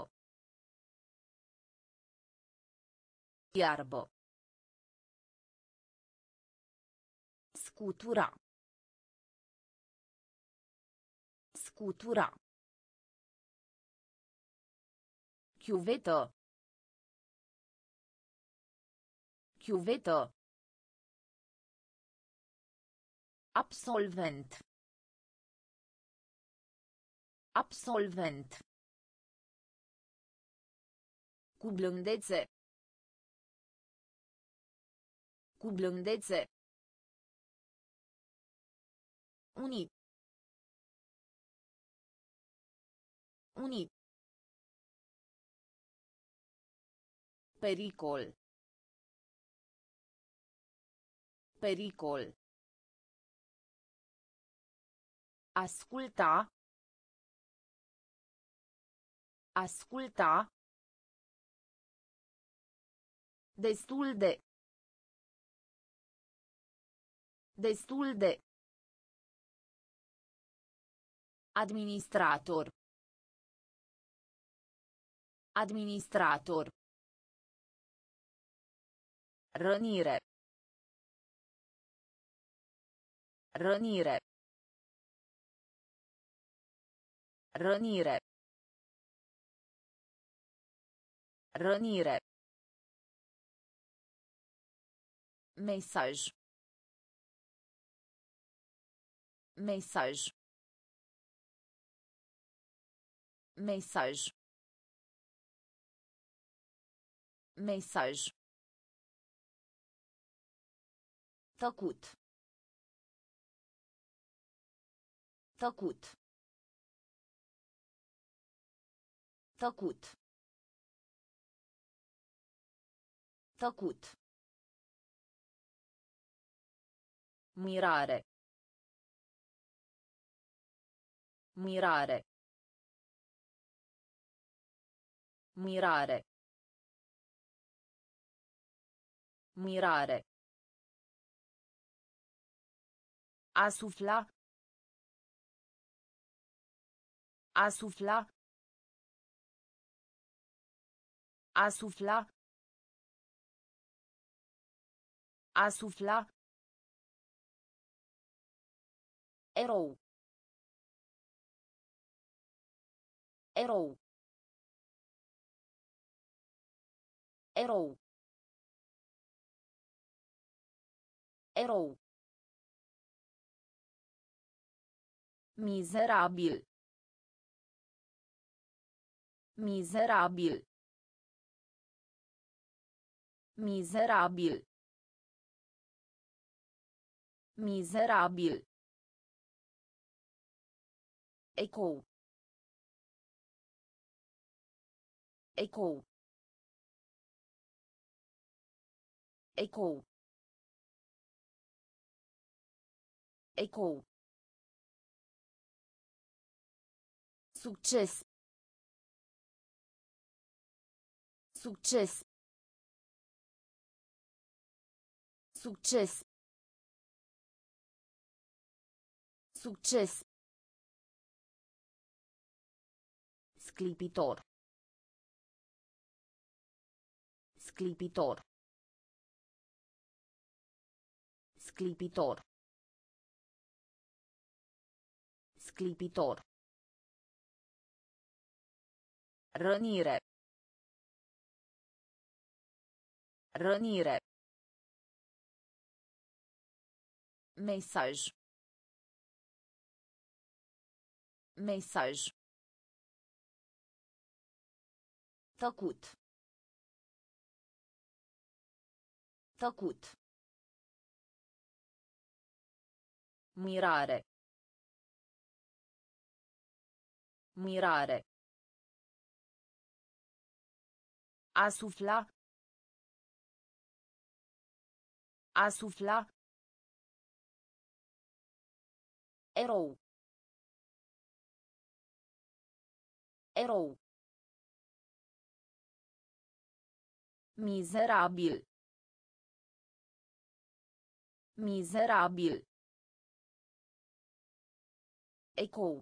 Speaker 1: Iarbă. Scutura. Scutura. Chiuvetă. Chiuvetă. Absolvent. Absolvent. Cu blândețe. Cu blândețe. Unii. Unii. Pericol. Pericol. Asculta. Asculta. Destul de. Destul de. Administrator. Administrator. Rănire. Rănire. Rănire. Rănire. Mesaj. Mesaj. Mesaj. Mesaj. Tăcut. Tăcut. Tăcut. Tăcut. Mirare. Mirare. Mirare. Mirare. A sufla. A sufla. A sufla. A sufla. Erou. Erou. Erou. Erou. Mizerabil. Mizerabil. Mizerabil. Mizerabil. Ecou. Ecou. Ecou. Ecou. Succes. Succes. Succes. Succes. Sclipitor. Sclipitor. Sclipitor. Sclipitor. Rănire. Rănire. Mesaj. Mesaj. Tăcut. Tăcut. Mirare. Mirare. A sufla. A sufla. Erou. Erou. Mizerabil. Mizerabil. Ecou.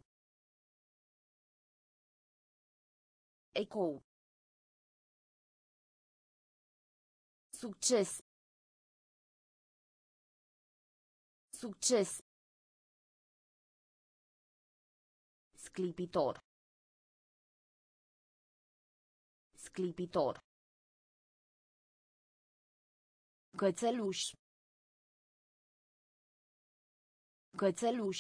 Speaker 1: Ecou. Succes. Succes. Sclipitor. Sclipitor. Cățeluș. Cățeluș.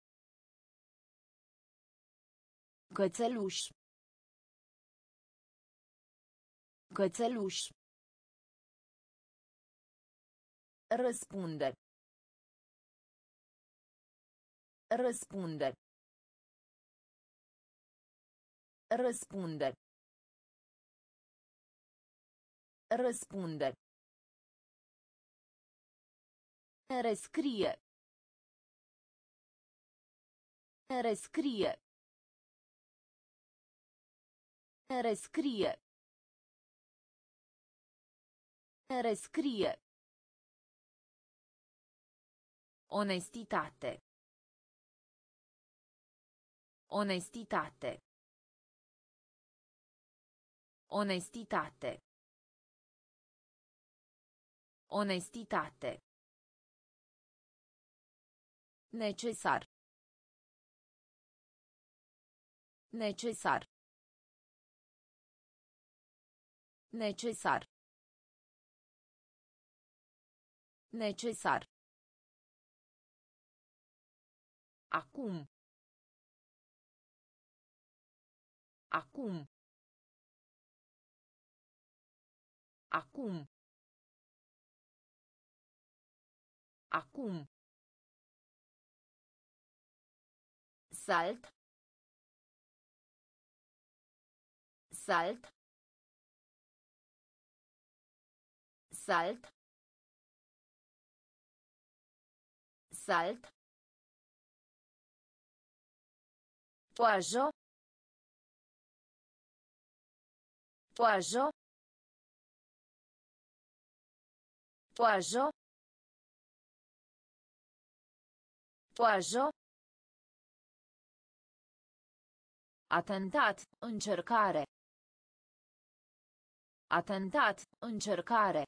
Speaker 1: Cățeluș. Cățeluș. Răspunde. Răspunde. Răspunde. Răspunde. Rescrie. Rescrie. Rescrie. Rescrie. Onestitate. Onestitate. Onestitate. Onestitate. Necesar. Necesar. Necesar. Necesar. Acum. Acum. Acum. Acum. Salt. Salt. Salt. Salt. Toajo. Toajo. Toajo. Toajo. Atentat, încercare. Atentat, încercare.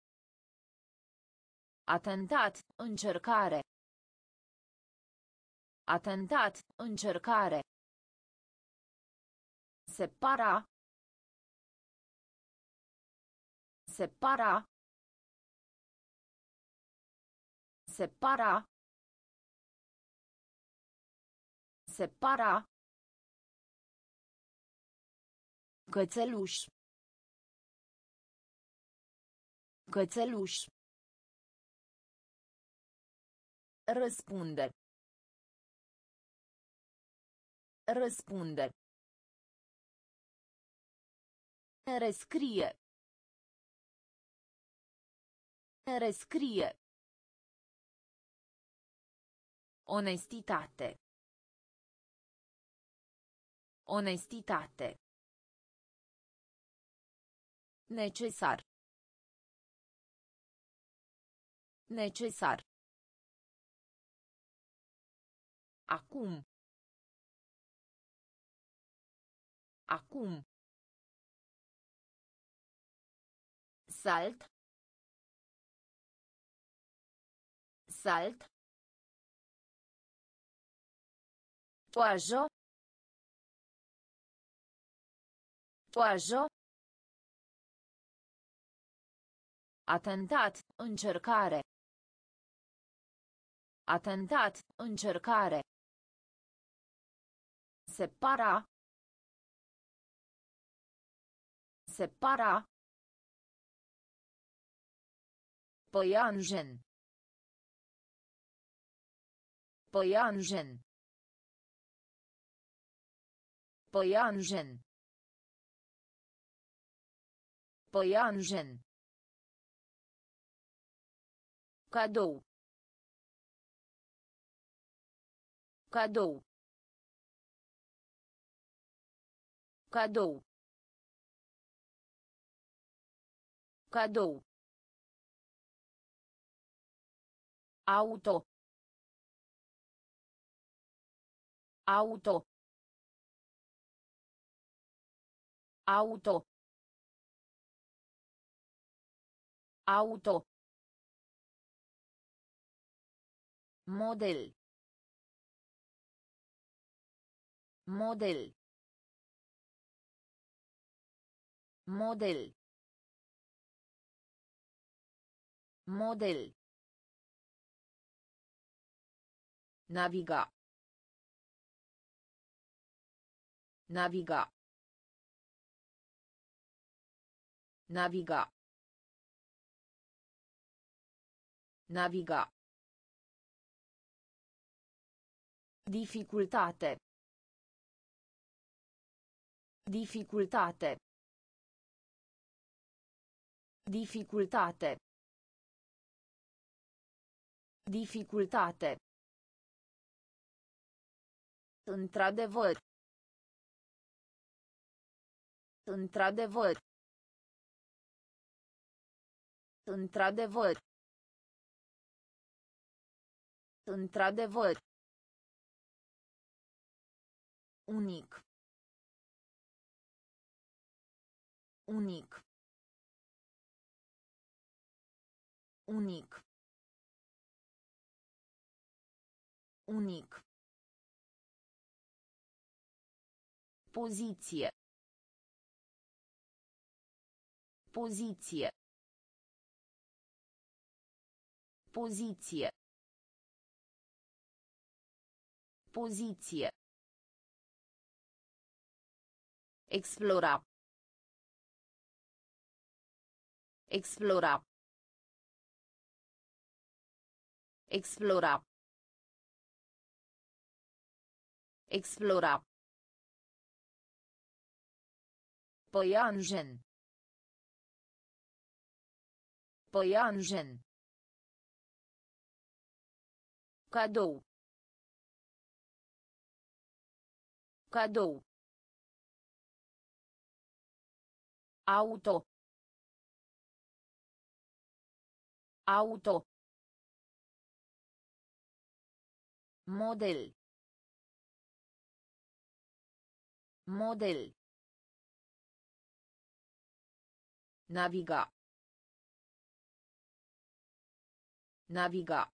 Speaker 1: Atentat, încercare. Atentat, încercare. Separa. Separa. Separa. Separa. Cățeluș. Cățeluș. Răspunde. Răspunde. Rescrie. Rescrie. Onestitate. Onestitate. Necesar. Necesar. Acum. Acum. Salt. Salt. Toajo. Toajo. Atentat, încercare. Atentat, încercare. Separa. Separa. Păianjen. Păianjen. Păianjen. Păianjen. Cadou. Cadou. Cadou. Cadou. Auto. Auto. Auto. Auto. Model. Model. Model. Model. Naviga. Naviga. Naviga. Naviga. Dificultate. Dificultate. Dificultate. Dificultate. Într-adevăr. Într-adevăr. Într-adevăr. Într-adevăr. Unic. Unic. Unic. Unic. Poziție. Poziție. Poziție. Poziție. Explora. Explora. Explora. Explora. Păianjen. Păianjen. Cadou. Cadou. Auto. Auto. Model. Model. Naviga. Naviga.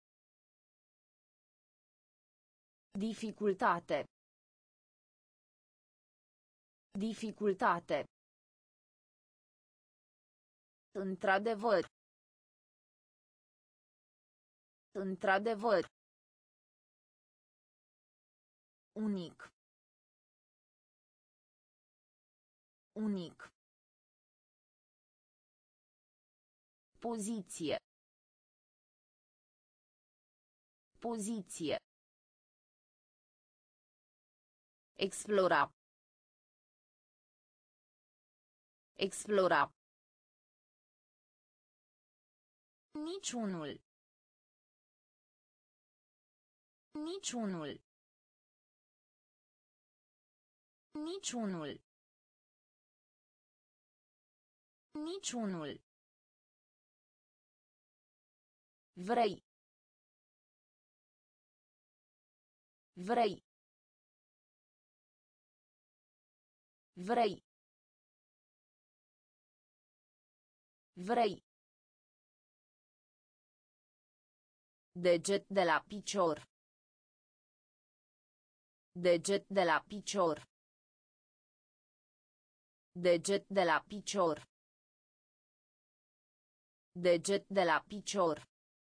Speaker 1: Dificultate. Dificultate. Într-adevăr. Într-adevăr. Unic. Unic. Poziție. Poziție. Explora. Explora. Niciunul. Niciunul. Niciunul. Niciunul. Vrei. Vrei. Vrei. Vrei. Deget de la picior. Deget de la picior. Deget de la picior. Deget de la picior.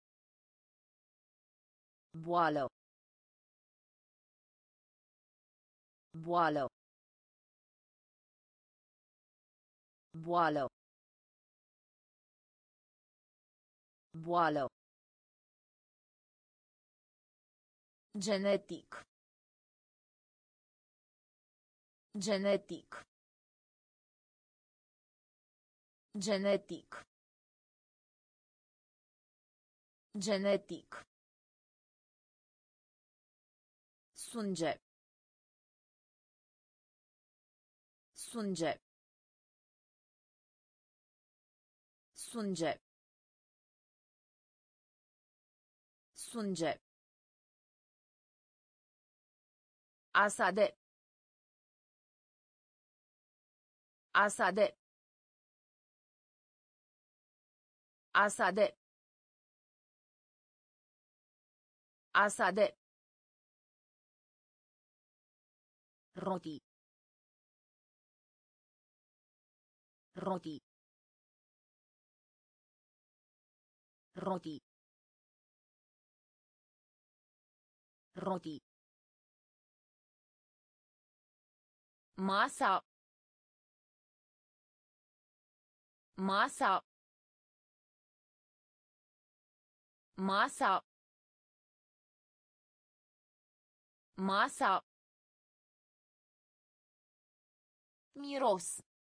Speaker 1: Boală. Boală. Boală. Boală. Genetic. Genetic. Genetic. Genetic. Sânge. Sânge. Sânge. Sânge. Asade. Asade. Asade. Asade. Roti. Roti. Roti. Roti. Masa. Masa. Masa. Masa. Miros.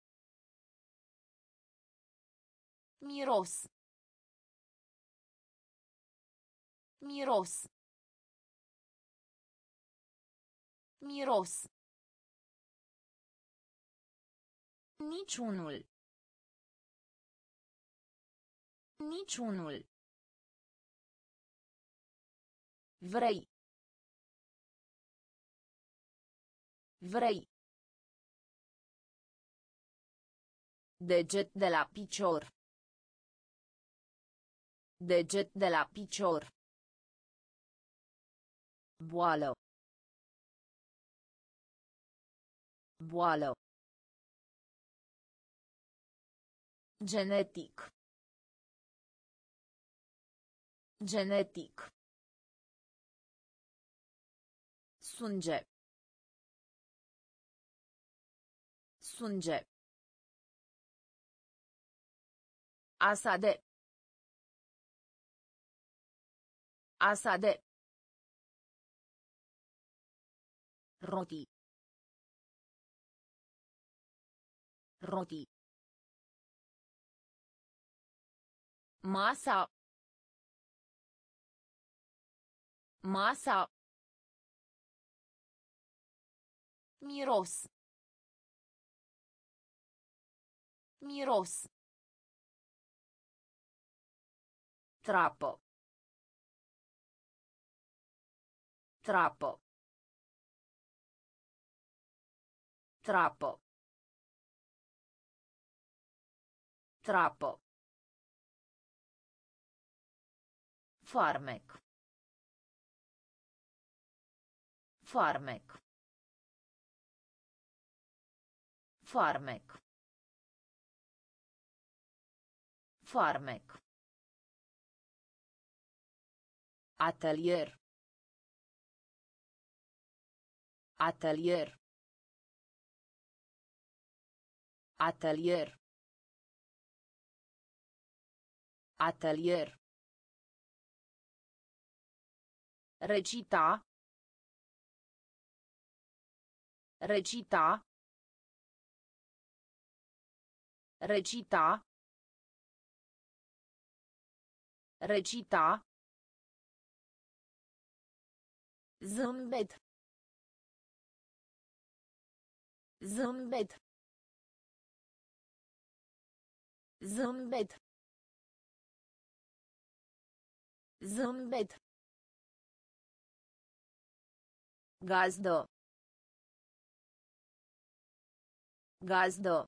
Speaker 1: Miros. Miros. Miros. Niciunul. Niciunul. Vrei. Vrei. Deget de la picior. Deget de la picior. Boală. Boală. Genetic. Genetic. Sânge. Sânge. Asade. Asade. Roti. Roti. Masa. Masa. Miros. Miros. Trappo. Trappo. Trappo. Trappo. Farmec. Farmec. Farmec. Farmec. Atelier. Atelier. Atelier. Atelier. Recita. Recita. Recita. Recita. Zâmbet. Zâmbet. Zâmbet. Zâmbet. Gazdă. Gazdă.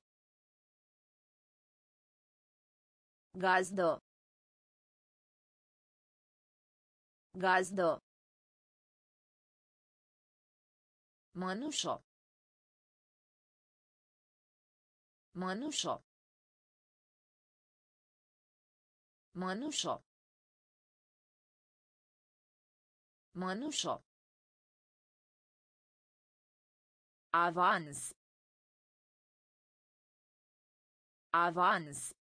Speaker 1: Gazdă. Gazdă. Mănușă. Mănușă. Mănușă. Mănușă. Avans. Avans.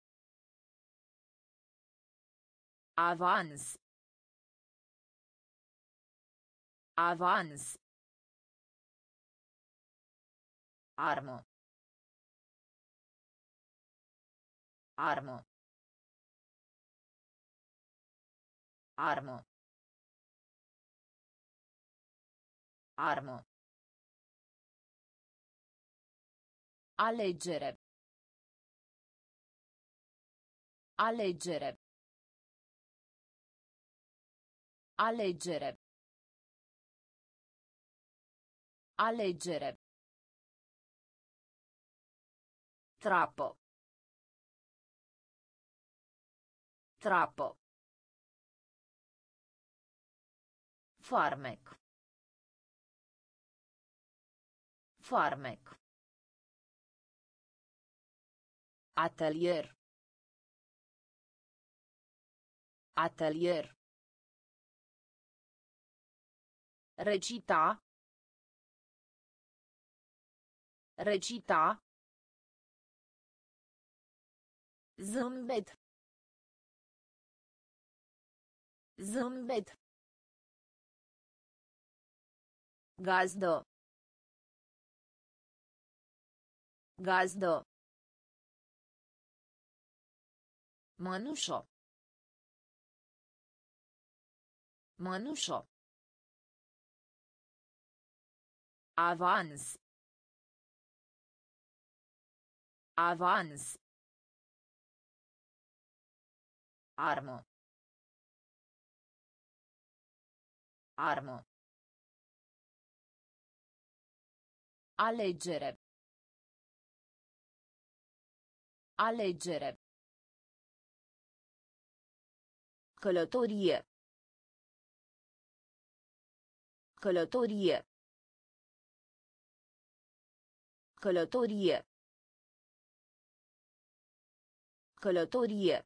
Speaker 1: Avans. Avans. Armă. Armă. Armă. Armă. Alegere. Alegere. Alegere. Alegere. Trappo. Trappo. Farmec. Farmec. Atelier. Atelier. Recita. Recita. Zâmbet. Zâmbet. Gazdă. Gazdă. Mănușă. Mănușă. Avans. Avans. Armă. Armă. Alegere. Alegere. Călătorie. Călătorie. Călătorie. Călătorie.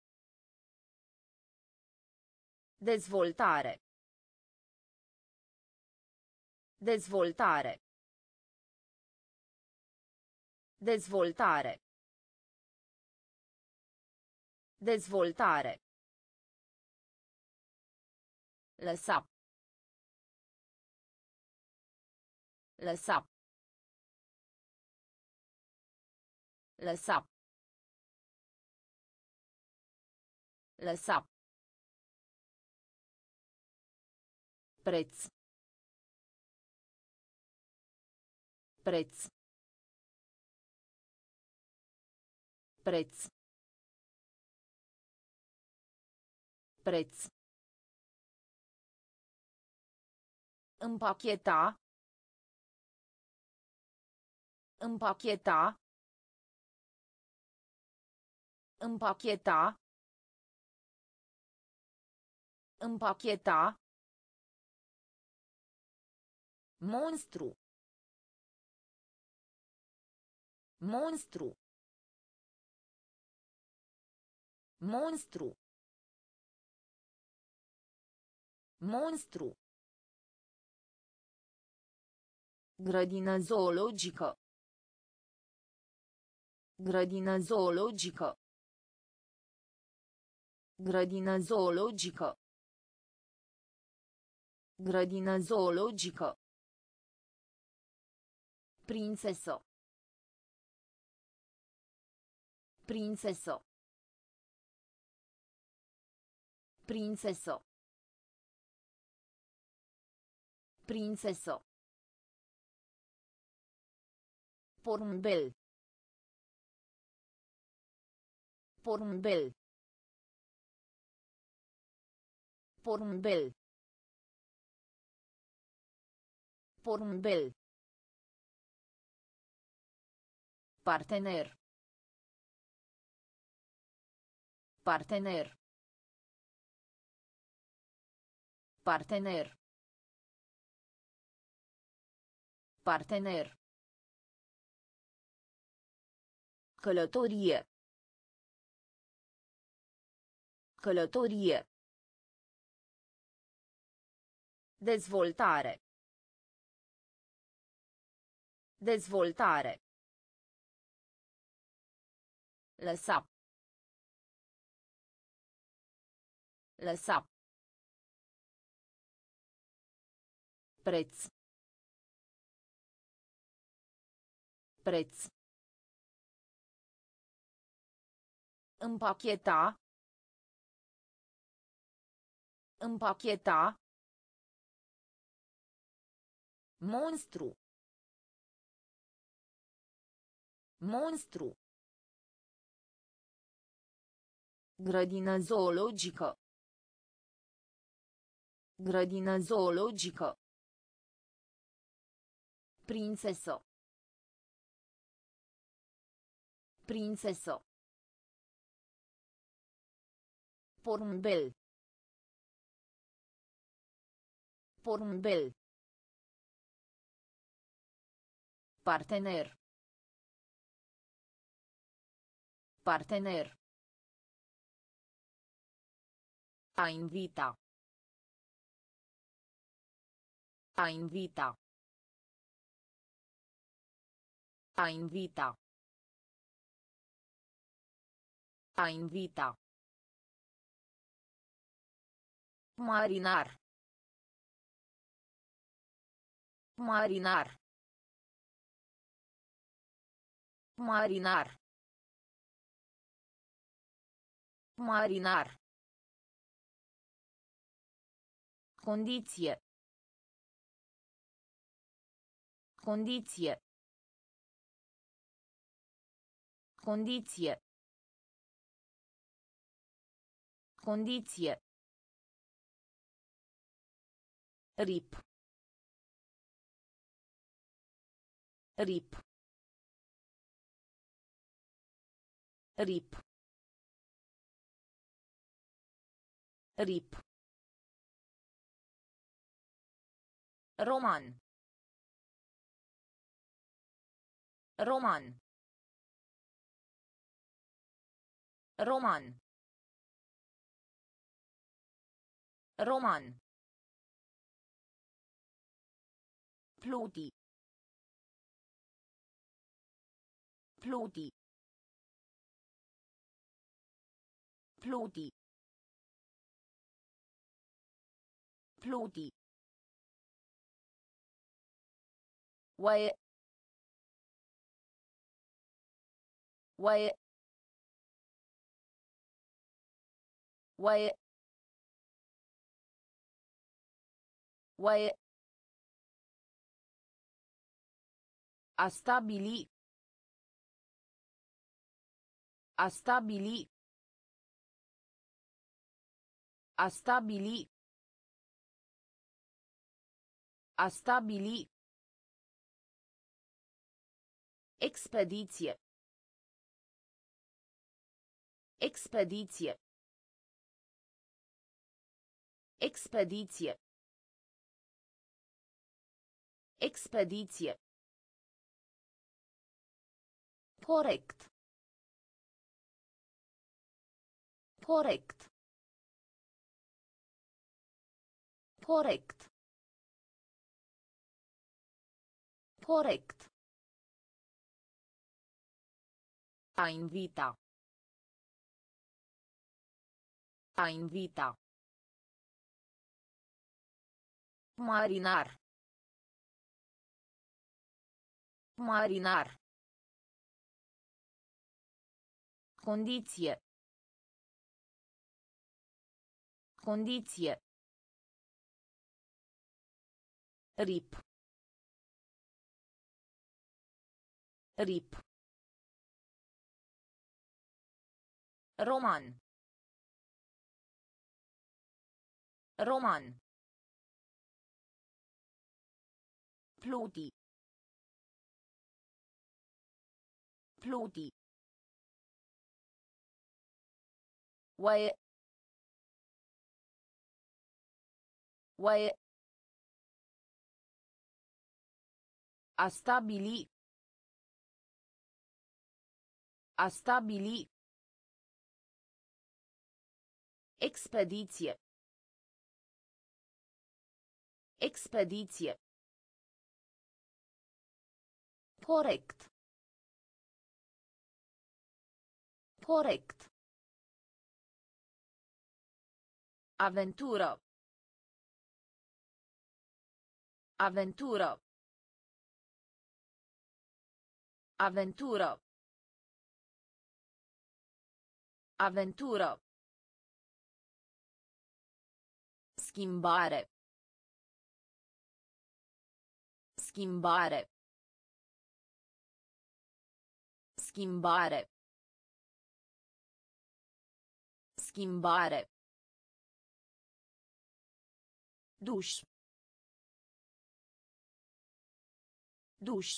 Speaker 1: Dezvoltare. Dezvoltare. Dezvoltare. Dezvoltare. Lăsa. Lăsa. Lăsa. Lăsa. Preț. Preț. Preț. Preț. Împacheta. Împacheta. Împacheta. Împacheta. Monstru. Monstru. Monstru. Monstru. Grădină zoologică. Grădină zoologică. Grădină zoologică. Grădină zoologică. Prințesă. Prințesă. Prințesă. Prințesă. Porumbel. Porumbel. Porumbel. Porumbel. Partener. Partener. Partener. Partener. Călătorie. Călătorie. Dezvoltare. Dezvoltare. Lăsa. Lăsa. Preț. Preț. Împacheta. Împacheta. Monstru. Monstru. Grădină zoologică. Grădină zoologică. Prințesă. Prințesă. Porumbel. Porumbel. Partener. Partener. A invita. A invita. A invita. A invita. Marinar. Marinar. Marinar. Marinar. Condiție. Condiție. Condiție. Condiție. Rip. Rip. Rip. Rip. Roman. Roman. Roman. Roman. Pluti. Pluti. Pluti. Pluti. Oaie. Oaie. Oaie. Oaie. A stabili. A stabili. A stabili. A stabili. Expediție. Expediție. Expediție. Expediție. Corect. Corect. Corect. Corect. A invita. A invita. Marinar. Marinar. Condiție. Condiție. Rip. Rip. Roman. Roman. Pluti. Pluti. Oaie. Oaie. A stabili. A stabili. Expediție. Expediție. Corect. Corect. Aventură. Aventură. Aventură. Aventură. Schimbare. Schimbare. Schimbare. Schimbare. Duș. Duș.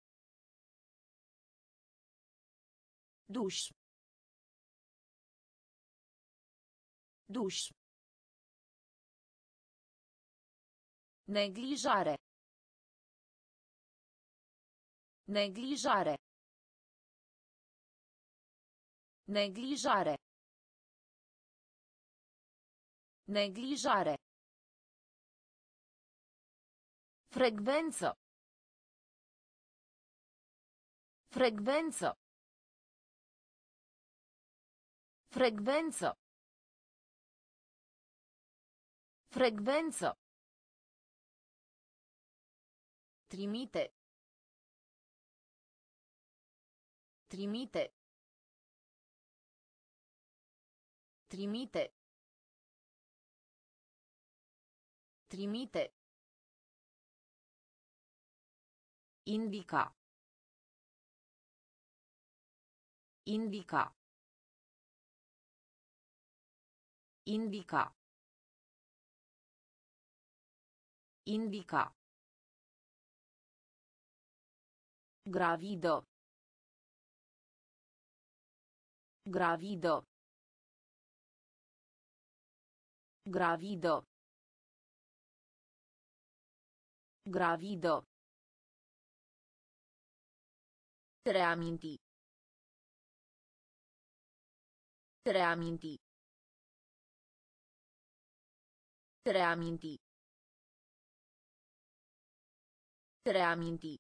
Speaker 1: Duș. Duș. Neglijare. Neglijare. Neglijare. Neglijare. Frecvență. Frecvență. Frecvență. Frecvență. Trimite. Trimite. Trimite. Trimite. Indica. Indica. Indica. Indica. Gravido. Gravido. Gravido. Gravido. Reaminti. Reaminti. Reaminti. Reaminti.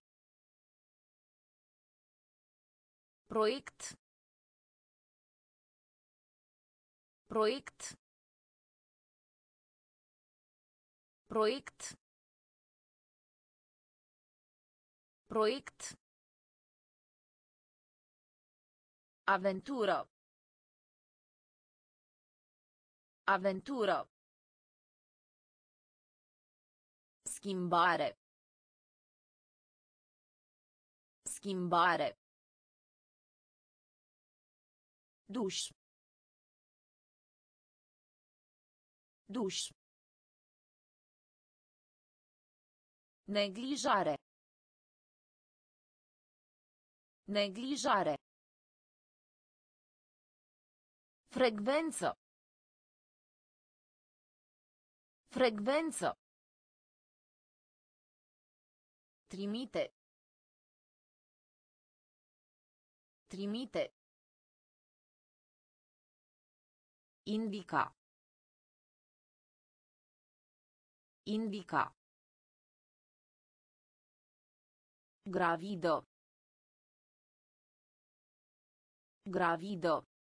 Speaker 1: Proiect. Proiect. Proiect. Proiect. Aventură. Aventură. Schimbare. Schimbare. Duș. Duș. Neglijare. Neglijare. Frecvență. Frecvență. Trimite. Trimite. Indica. Indica. Gravido. Gravido.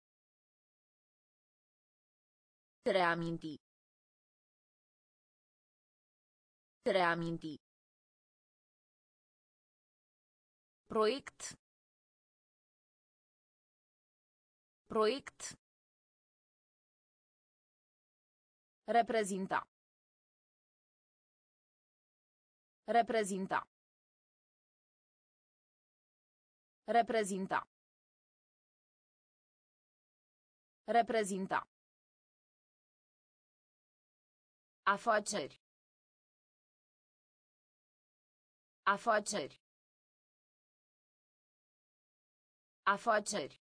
Speaker 1: Reaminti. Reaminti. Proiect. Proiect. Reprezinta. Reprezinta. Reprezinta. Reprezinta. Afaceri. Afaceri. Afaceri.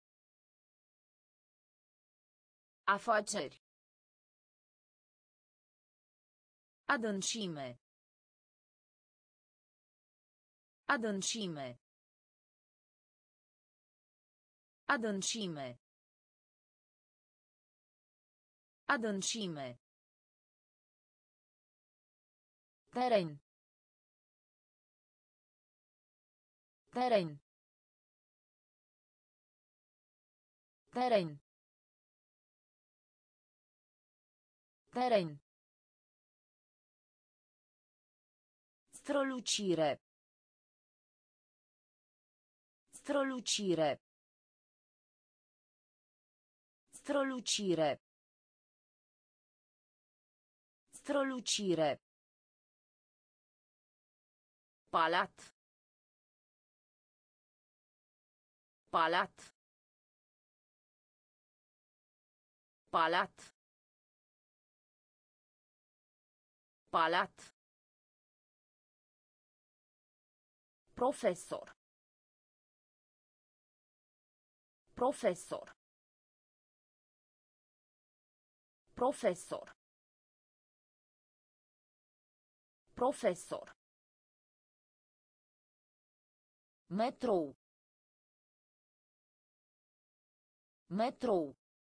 Speaker 1: Afaceri. Adâncime. Adâncime. Adâncime. Adâncime. Teren. Teren. Teren. Teren. Strălucire. Strălucire. Strălucire. Strălucire. Palat. Palat. Palat. Palat. Profesor. Profesor. Profesor. Profesor. Metrou. Metrou.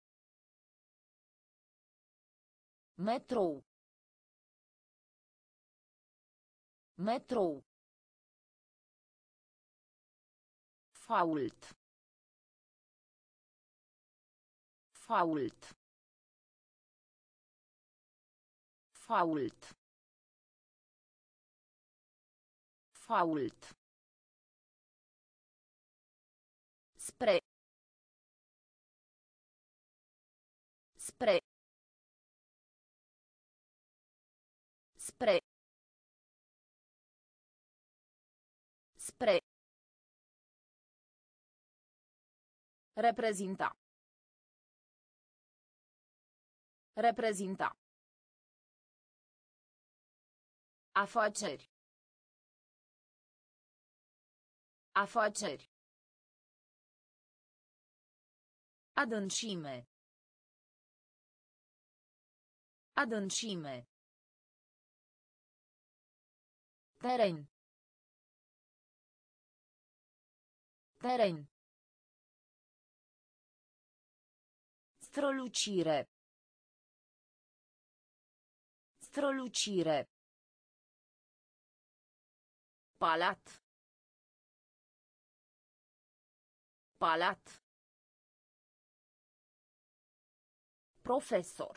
Speaker 1: Metrou. Metrou. Fault. Fault. Fault. Fault. Spre. Spre. Spre. Spre. Reprezinta. Reprezinta. Afaceri. Afaceri. Adâncime. Adâncime. Teren. Teren. Strălucire. Strălucire. Palat. Palat. Profesor.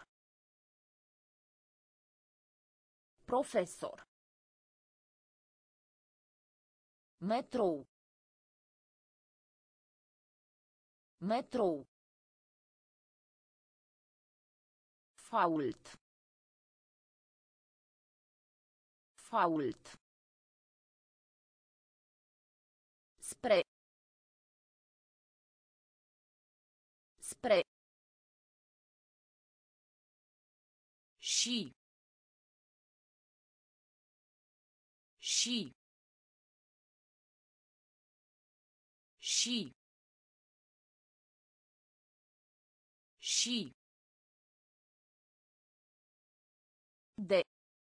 Speaker 1: Profesor. Metrou. Metrou. Fault. Fault. Spre. Spre. Și. Și. Și. Și. De.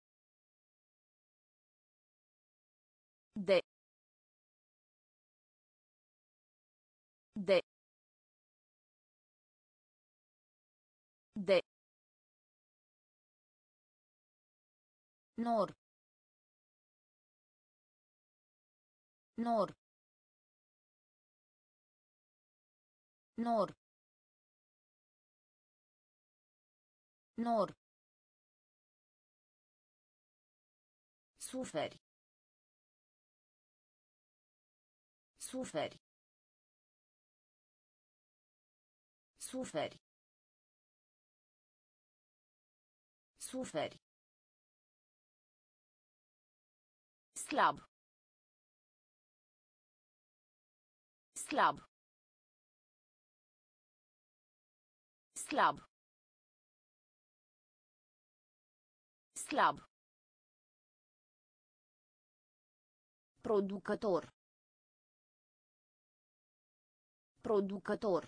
Speaker 1: De. De. De. Nor. Nor. Nor. Nor. Suferi. Suferi. Suferi. Suferi. Slab. Slab. Slab. Slab. Producător. Producător.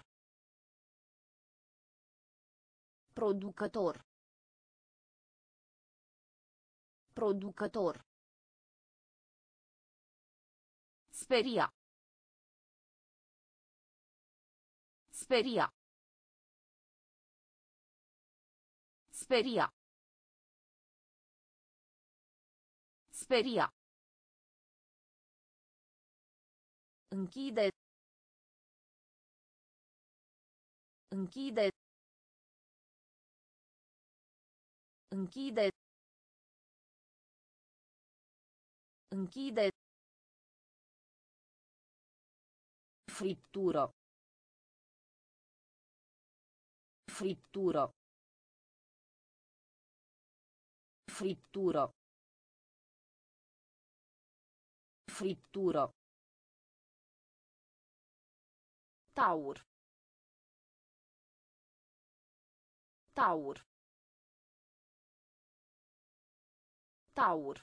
Speaker 1: Producător. Producător. Speria. Speria. Speria. Speria. Închide. Închide. Închide. Închide. Friptură. Friptură. Friptură. Friptură. Taur. Taur. Taur.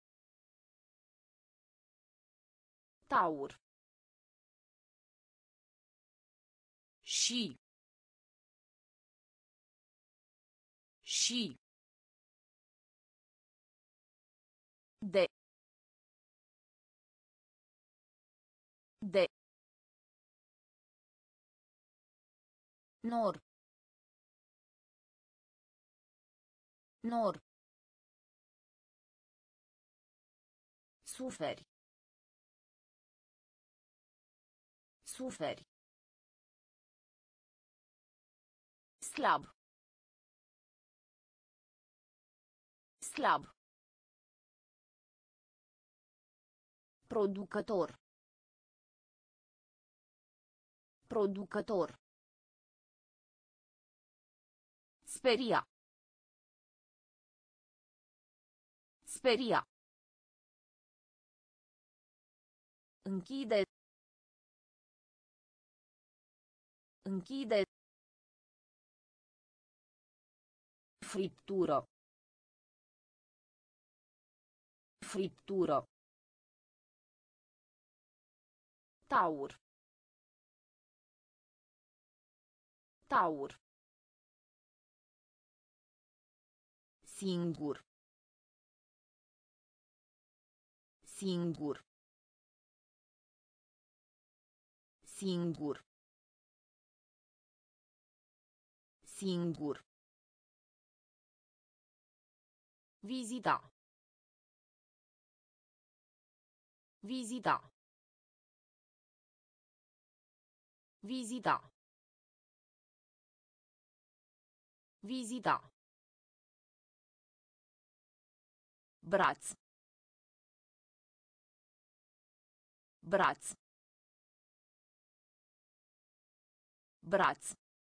Speaker 1: Taur. Și. Și. De. De. Nor. Nor. Suferi. Suferi. Slab. Slab. Producător. Producător. Speria. Speria. Închide. Închide. Friptură. Friptură. Taur. Taur. Singur. Singur. Singur. Singur. Vizita. Vizita. Vizita. Vizita. Braț. Braț. Braț.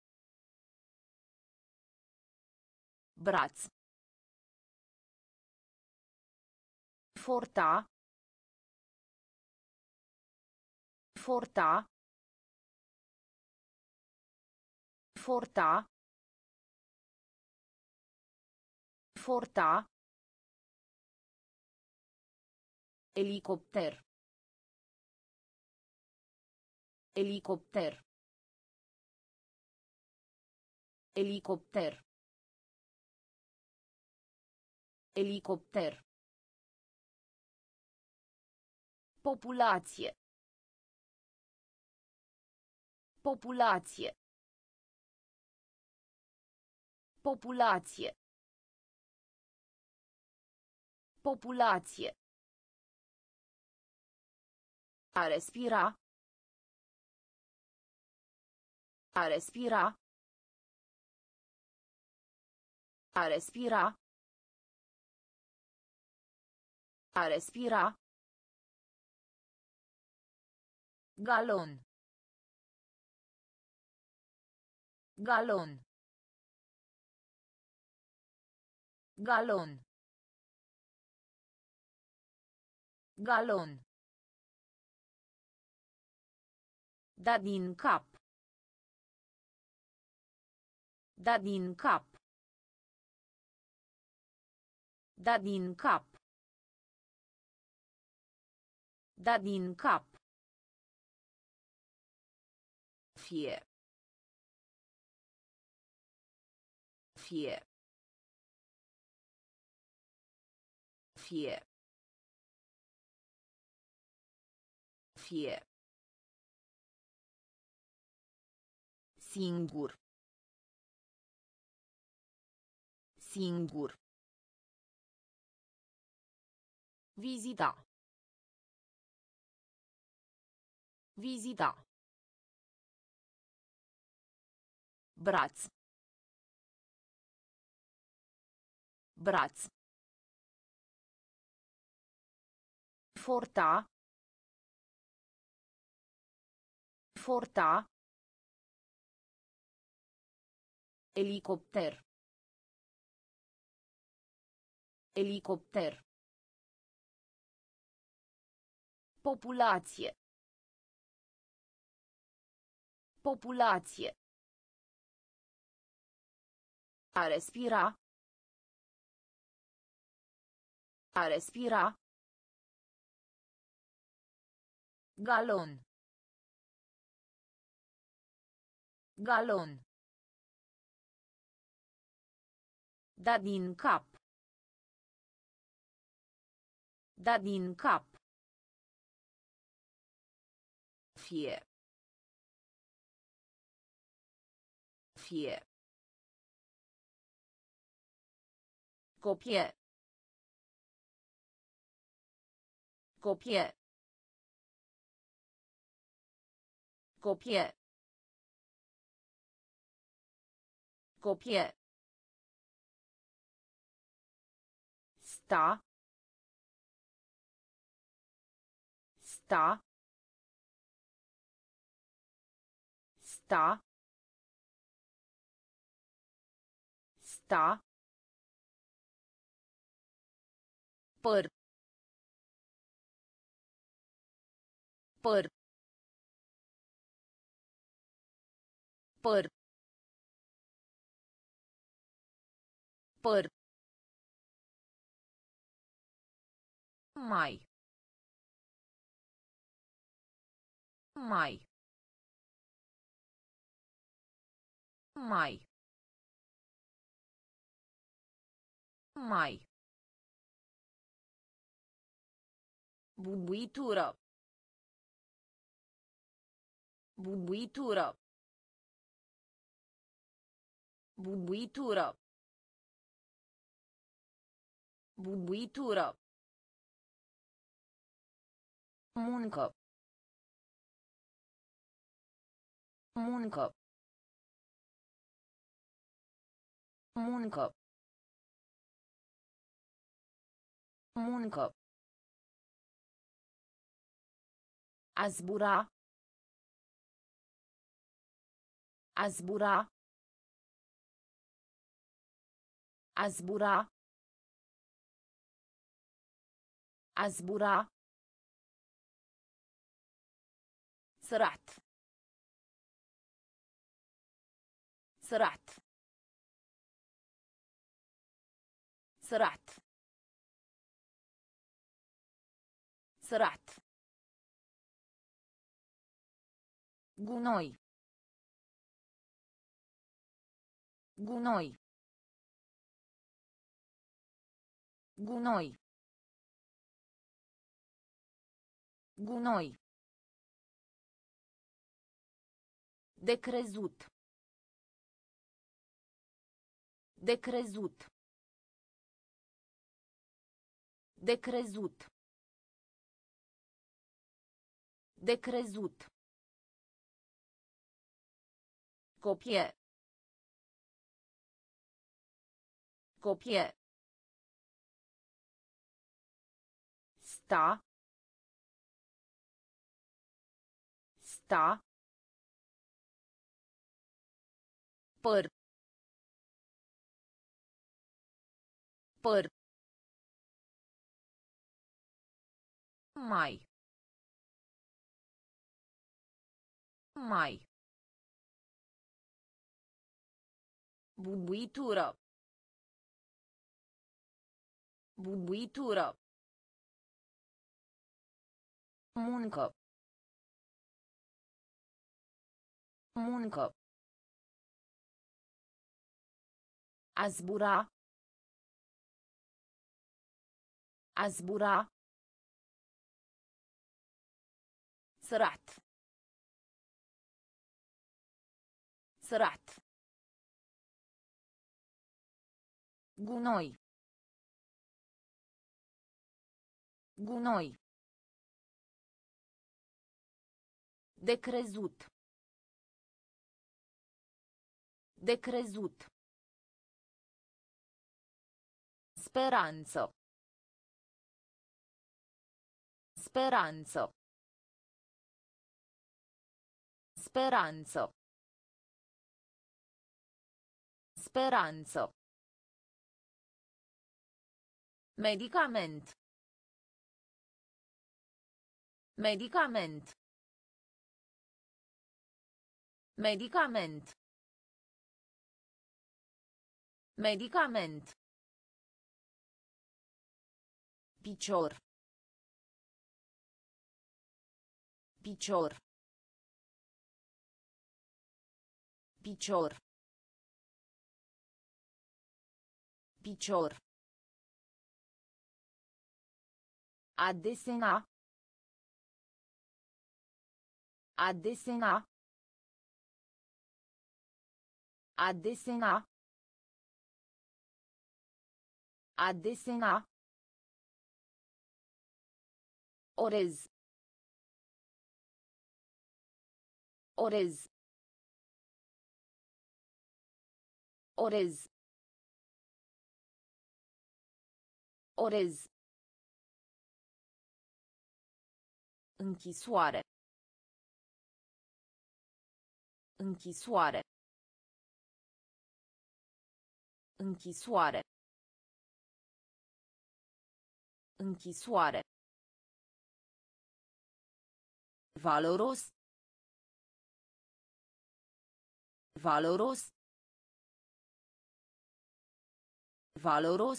Speaker 1: Braț. Forta. Forta. Forta. Forta. Elicopter. Elicopter. Elicopter. Elicopter. Populație. Populație. Populație. Populație. A respira. A respira. A respira. A respira. Galon. Galon. Galon. Galon. Da din cap. Da din cap. Da din cap. Da din cap. Fie. Fie. Fie. Fie. Singur. Singur. Vizita. Vizita. Braț. Braț. Forta. Forta. Elicopter. Elicopter. Populație. Populație. A respira. A respira. Galon. Galon. Da din cap. Da din cap. Fie. Fie. Copie. Copie. Copie. Copie. Sta. Sta. Sta. Sta. Păr. Păr. Păr. Păr. Mai. Mai. Mai. Mai. Bubuitură. Bubuitură. Bubuitură. Bubuitură. Muncă. Muncă. Muncă. Muncă. A zbura. A zbura. A zbura. A zbura. سرعت. سرعت. سرعت. سرعت. gunoi. gunoi. gunoi. gunoi. De crezut. De crezut. De crezut. De crezut. Copie. Copie. Sta. Sta. Păr. Păr. Mai. Mai. Bubuitură. Bubuitură. Muncă. Muncă. A zbura. A zbura. سرعت. سرعت. gunoi. gunoi. De crezut. De crezut. Speranță. Speranță. Speranță. Speranță. Medicament. Medicament. Medicament. Medicament. Picior. Picior. Picior. Picior. A desena. A desena. A desena. A desena. Orez. Orez. Orez. Orez. Închisoare. Închisoare. Închisoare. Închisoare. Valoros. Valoros. Valoros.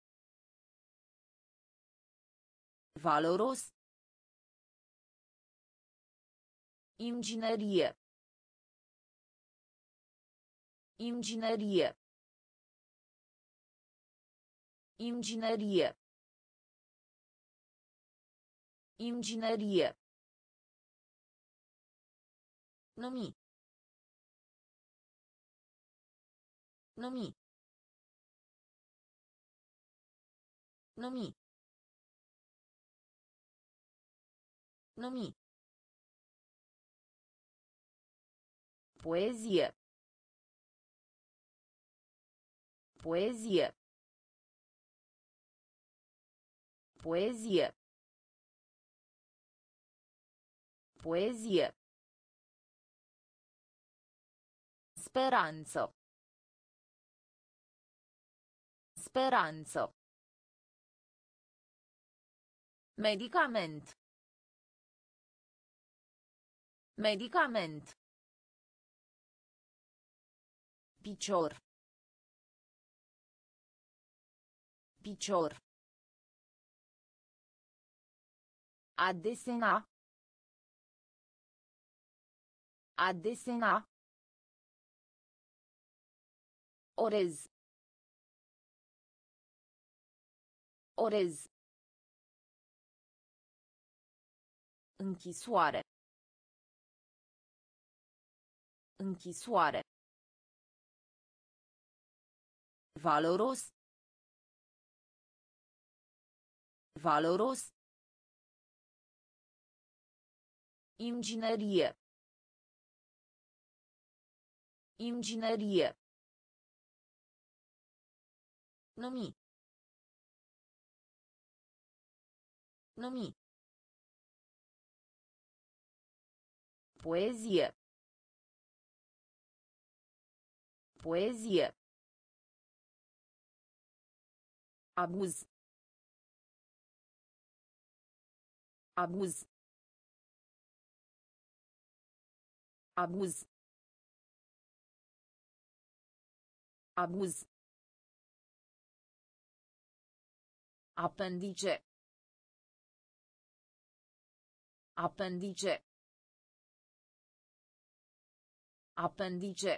Speaker 1: Valoros. Inginerie. Inginerie. Inginerie. Inginerie. Numi. Numi. Numi. Numi. Poezie. Poezie. Poezie. Poezie. Speranță. Speranță. Medicament. Medicament. Picior. Picior. A desena. A desena. Orez. Orez. Închisoare. Închisoare. Valoros. Valoros. Inginerie. Inginerie. Numi. Numi. Poezie. Poezie. Abuz. Abuz. Abuz. Abuz. Apendice. Apendice. Apendice.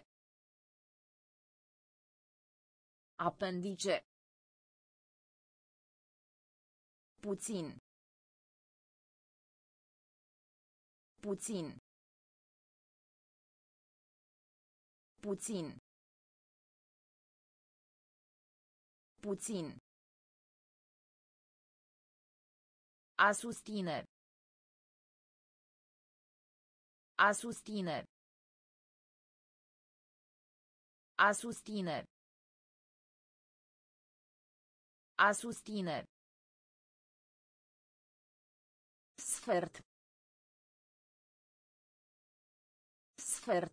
Speaker 1: Apendice. Puțin. Puțin. Puțin. Puțin. A susține. A susține. A susține. A susține. Sfert. Sfert.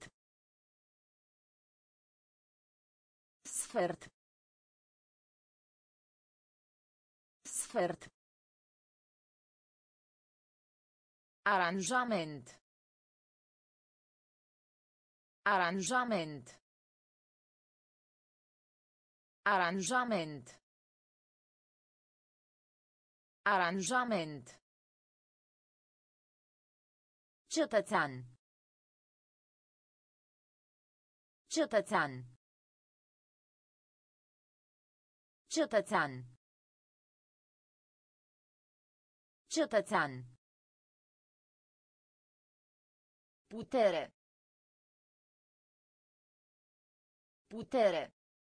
Speaker 1: Sfert. Sfert. Aranjament. Aranjament. Aranjament. Aranjament. Cetățean. Cetățean. Cetățean. Cetățean. Putere. Putere.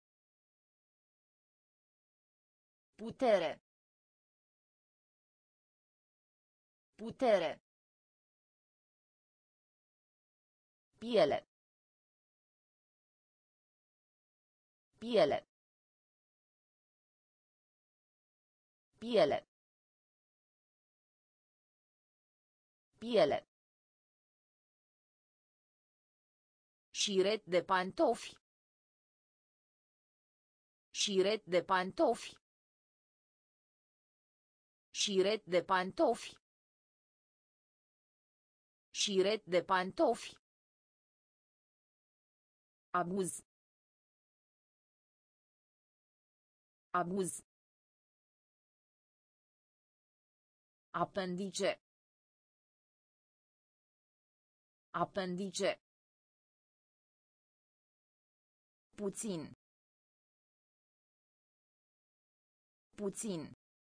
Speaker 1: Putere. Putere. Piele. Piele. Piele. Piele. Șiret de pantofi. Șiret de pantofi. Șiret de pantofi. Șiret de pantofi. Abuz. Abuz. Apendice. Apendice. Puțin. Puțin.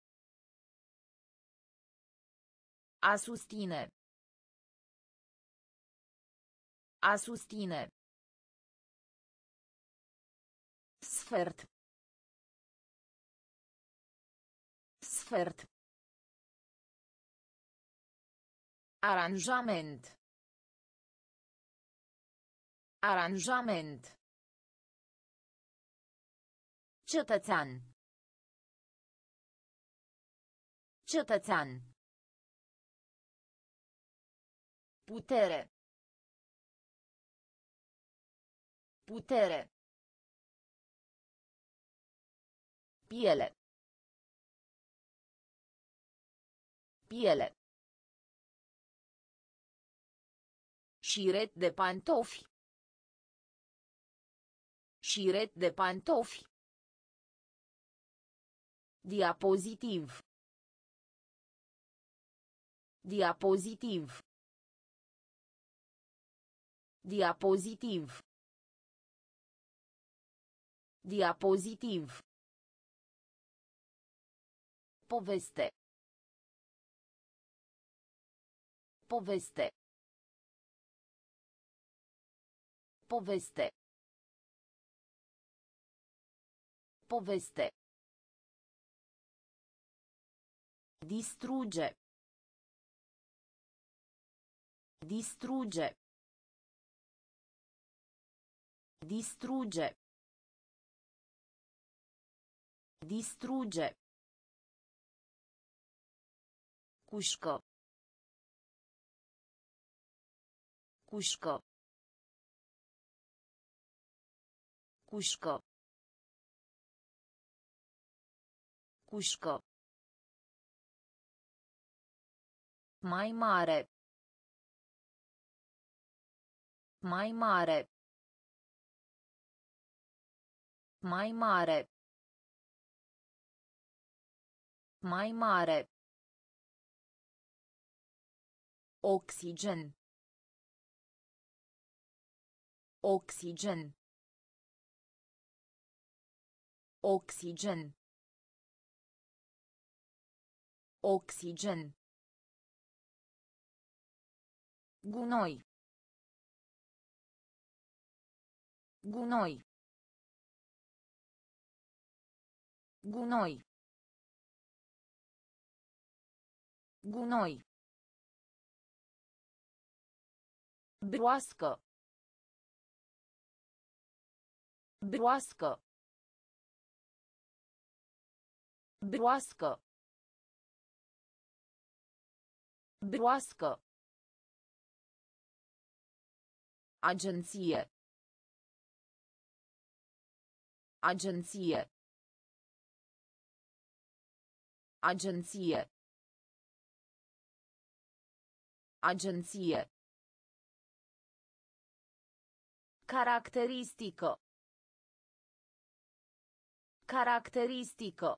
Speaker 1: A susține. A susține. Sfert. Sfert. Aranjament. Aranjament. Cetățean. Cetățean. Putere. Putere. Piele. Piele. Șiret de pantofi. Șiret de pantofi. Diapozitiv. Diapozitiv. Diapozitiv. Diapozitiv. Poveste. Poveste. Poveste. Poveste. Distrugge. Distrugge. Distrugge. Distrugge. Cușcă. Cușcă. Cușcă. Cușcă. Mai mare. Mai mare. Mai mare. Mai mare. Oxigen. Oxigen. Oxigen. Oxigen. Gunoi. Gunoi. Gunoi. Gunoi. Broască. Broască. Broască. Broască. Agenție. Agenție. Agenție. Agenție. Caracteristică. Caracteristică.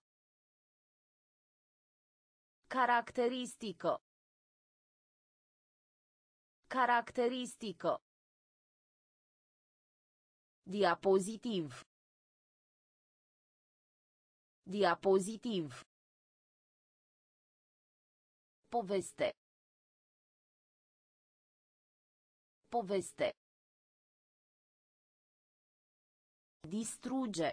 Speaker 1: Caracteristică. Caracteristică. Diapozitiv. Diapozitiv. Poveste. Poveste. Distrugge.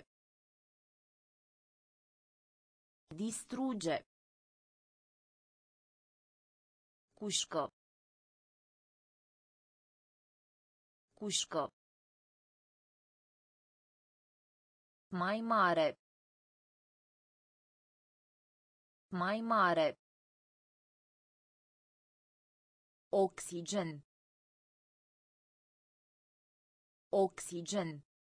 Speaker 1: Distrugge. Cușcă. Cușcă. Mai mare. Mai mare. Oxigen. Oxigen.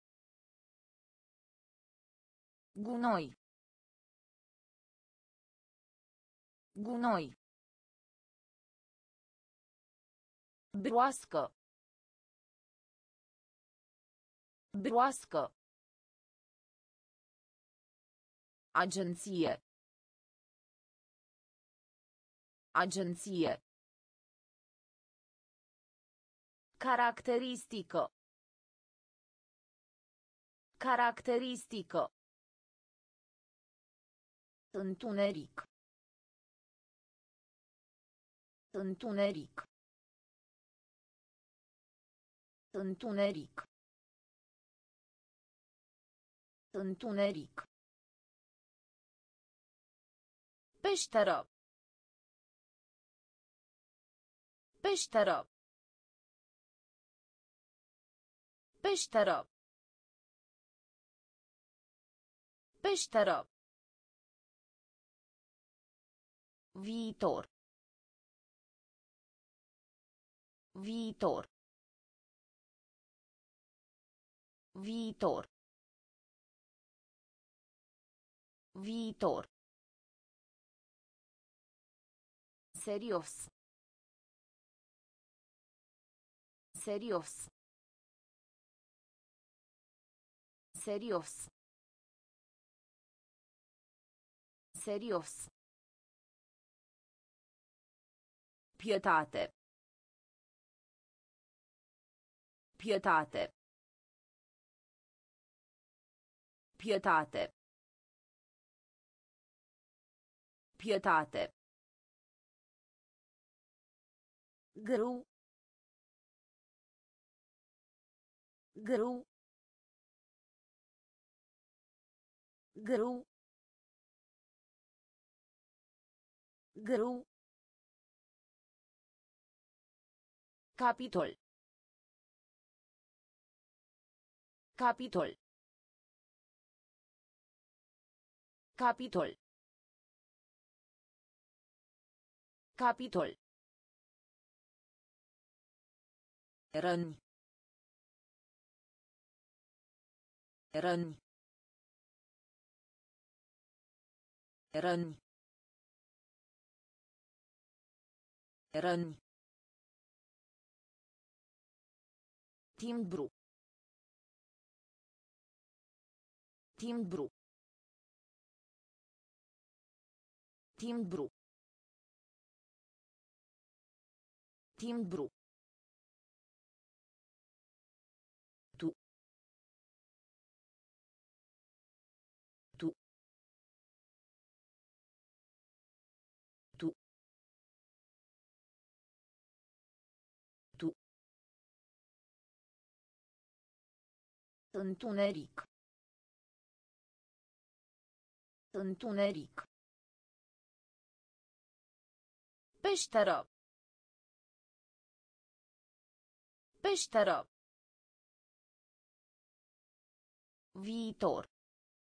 Speaker 1: Gunoi. Gunoi. Broască. Broască. Agenție. Agenție. Caracteristică. Caracteristică. Întuneric. Întuneric. Întuneric. Întuneric. Peșteră. Peșteră. Peșteră. Peșteră. Viitor. Viitor. Viitor. Viitor. Serios. Serios. Serios. Serios. Pietate. Pietate. Pietate. Pietate. Grâu. Grâu. Grâu. Grâu. Capitol. Capitol. Capitol. Capitol. Răni. Răni. Răni. Răni. Timbru. Timbru. Timbru. Timbru. Tu. Tu. Tu. Tu. Întuneric. Întuneric. Peșteră. Peșteră. Viitor.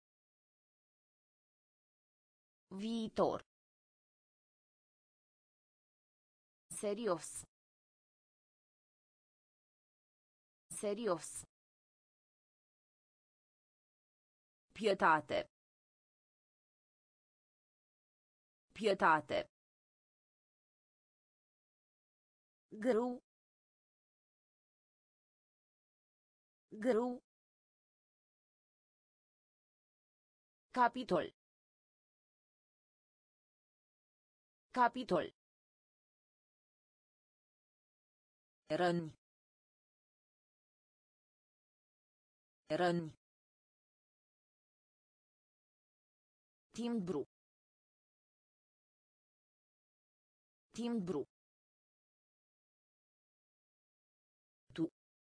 Speaker 1: Viitor. Serios. Serios. Pietate. Pietate. Grâu. Grâu. Capitol. Capitol. Răni. Răni. Timbru. Timbru. Tu.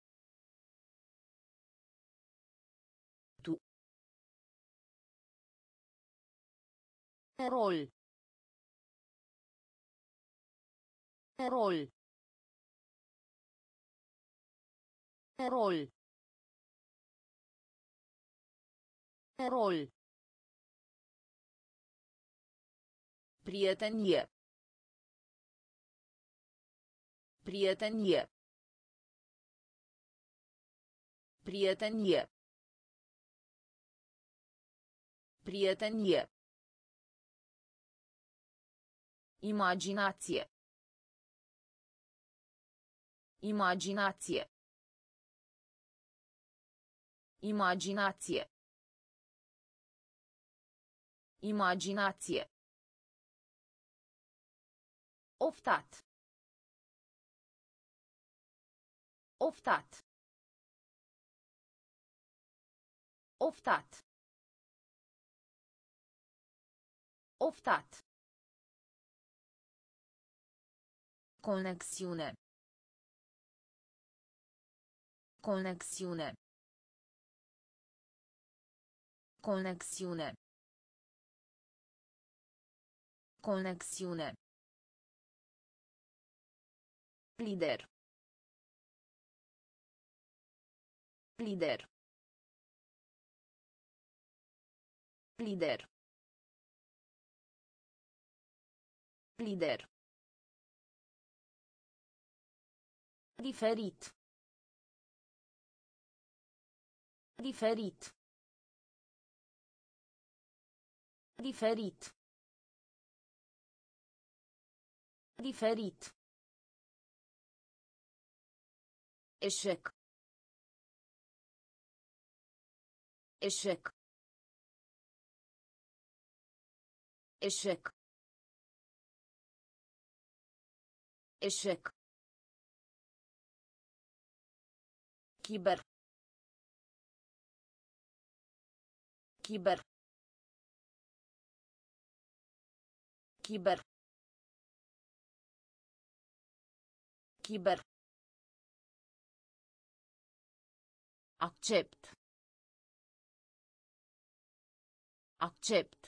Speaker 1: Tu. Rol. Rol. Rol. Rol. Prietenie. Prietenie. Prietenie. Prietenie. Imaginație. Imaginație. Imaginație. Imaginație. Oftat. Oftat. Oftat. Oftat. Conexiune. Conexiune. Conexiune. Conexiune. Lider. Lider. Lider. Lider. Diferit. Diferit. Diferit. Diferit. Eșec. Eșec. Eșec. Eșec. Chiber. Chiber. Chiber. Chiber. Accept. Accept.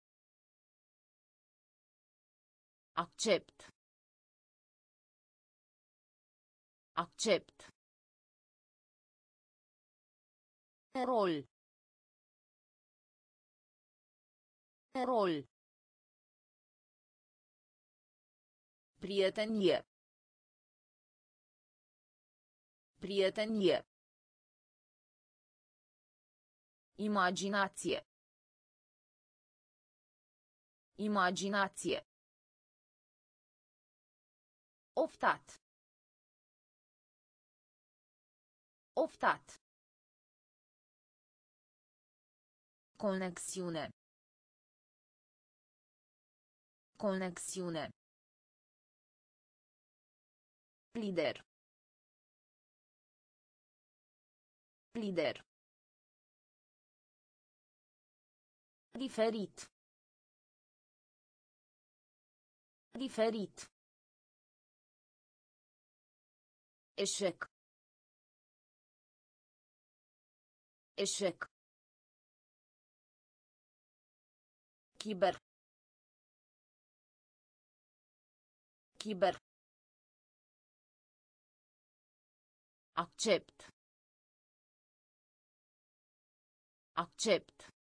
Speaker 1: Accept. Accept. Rol. Rol. Prietenie. Prietenie. Imaginație. Imaginație. Oftat. Oftat. Conexiune. Conexiune. Lider. Lider. Diferit. Diferit. Eșec. Eșec. Chiber. Chiber. Accept. Accept.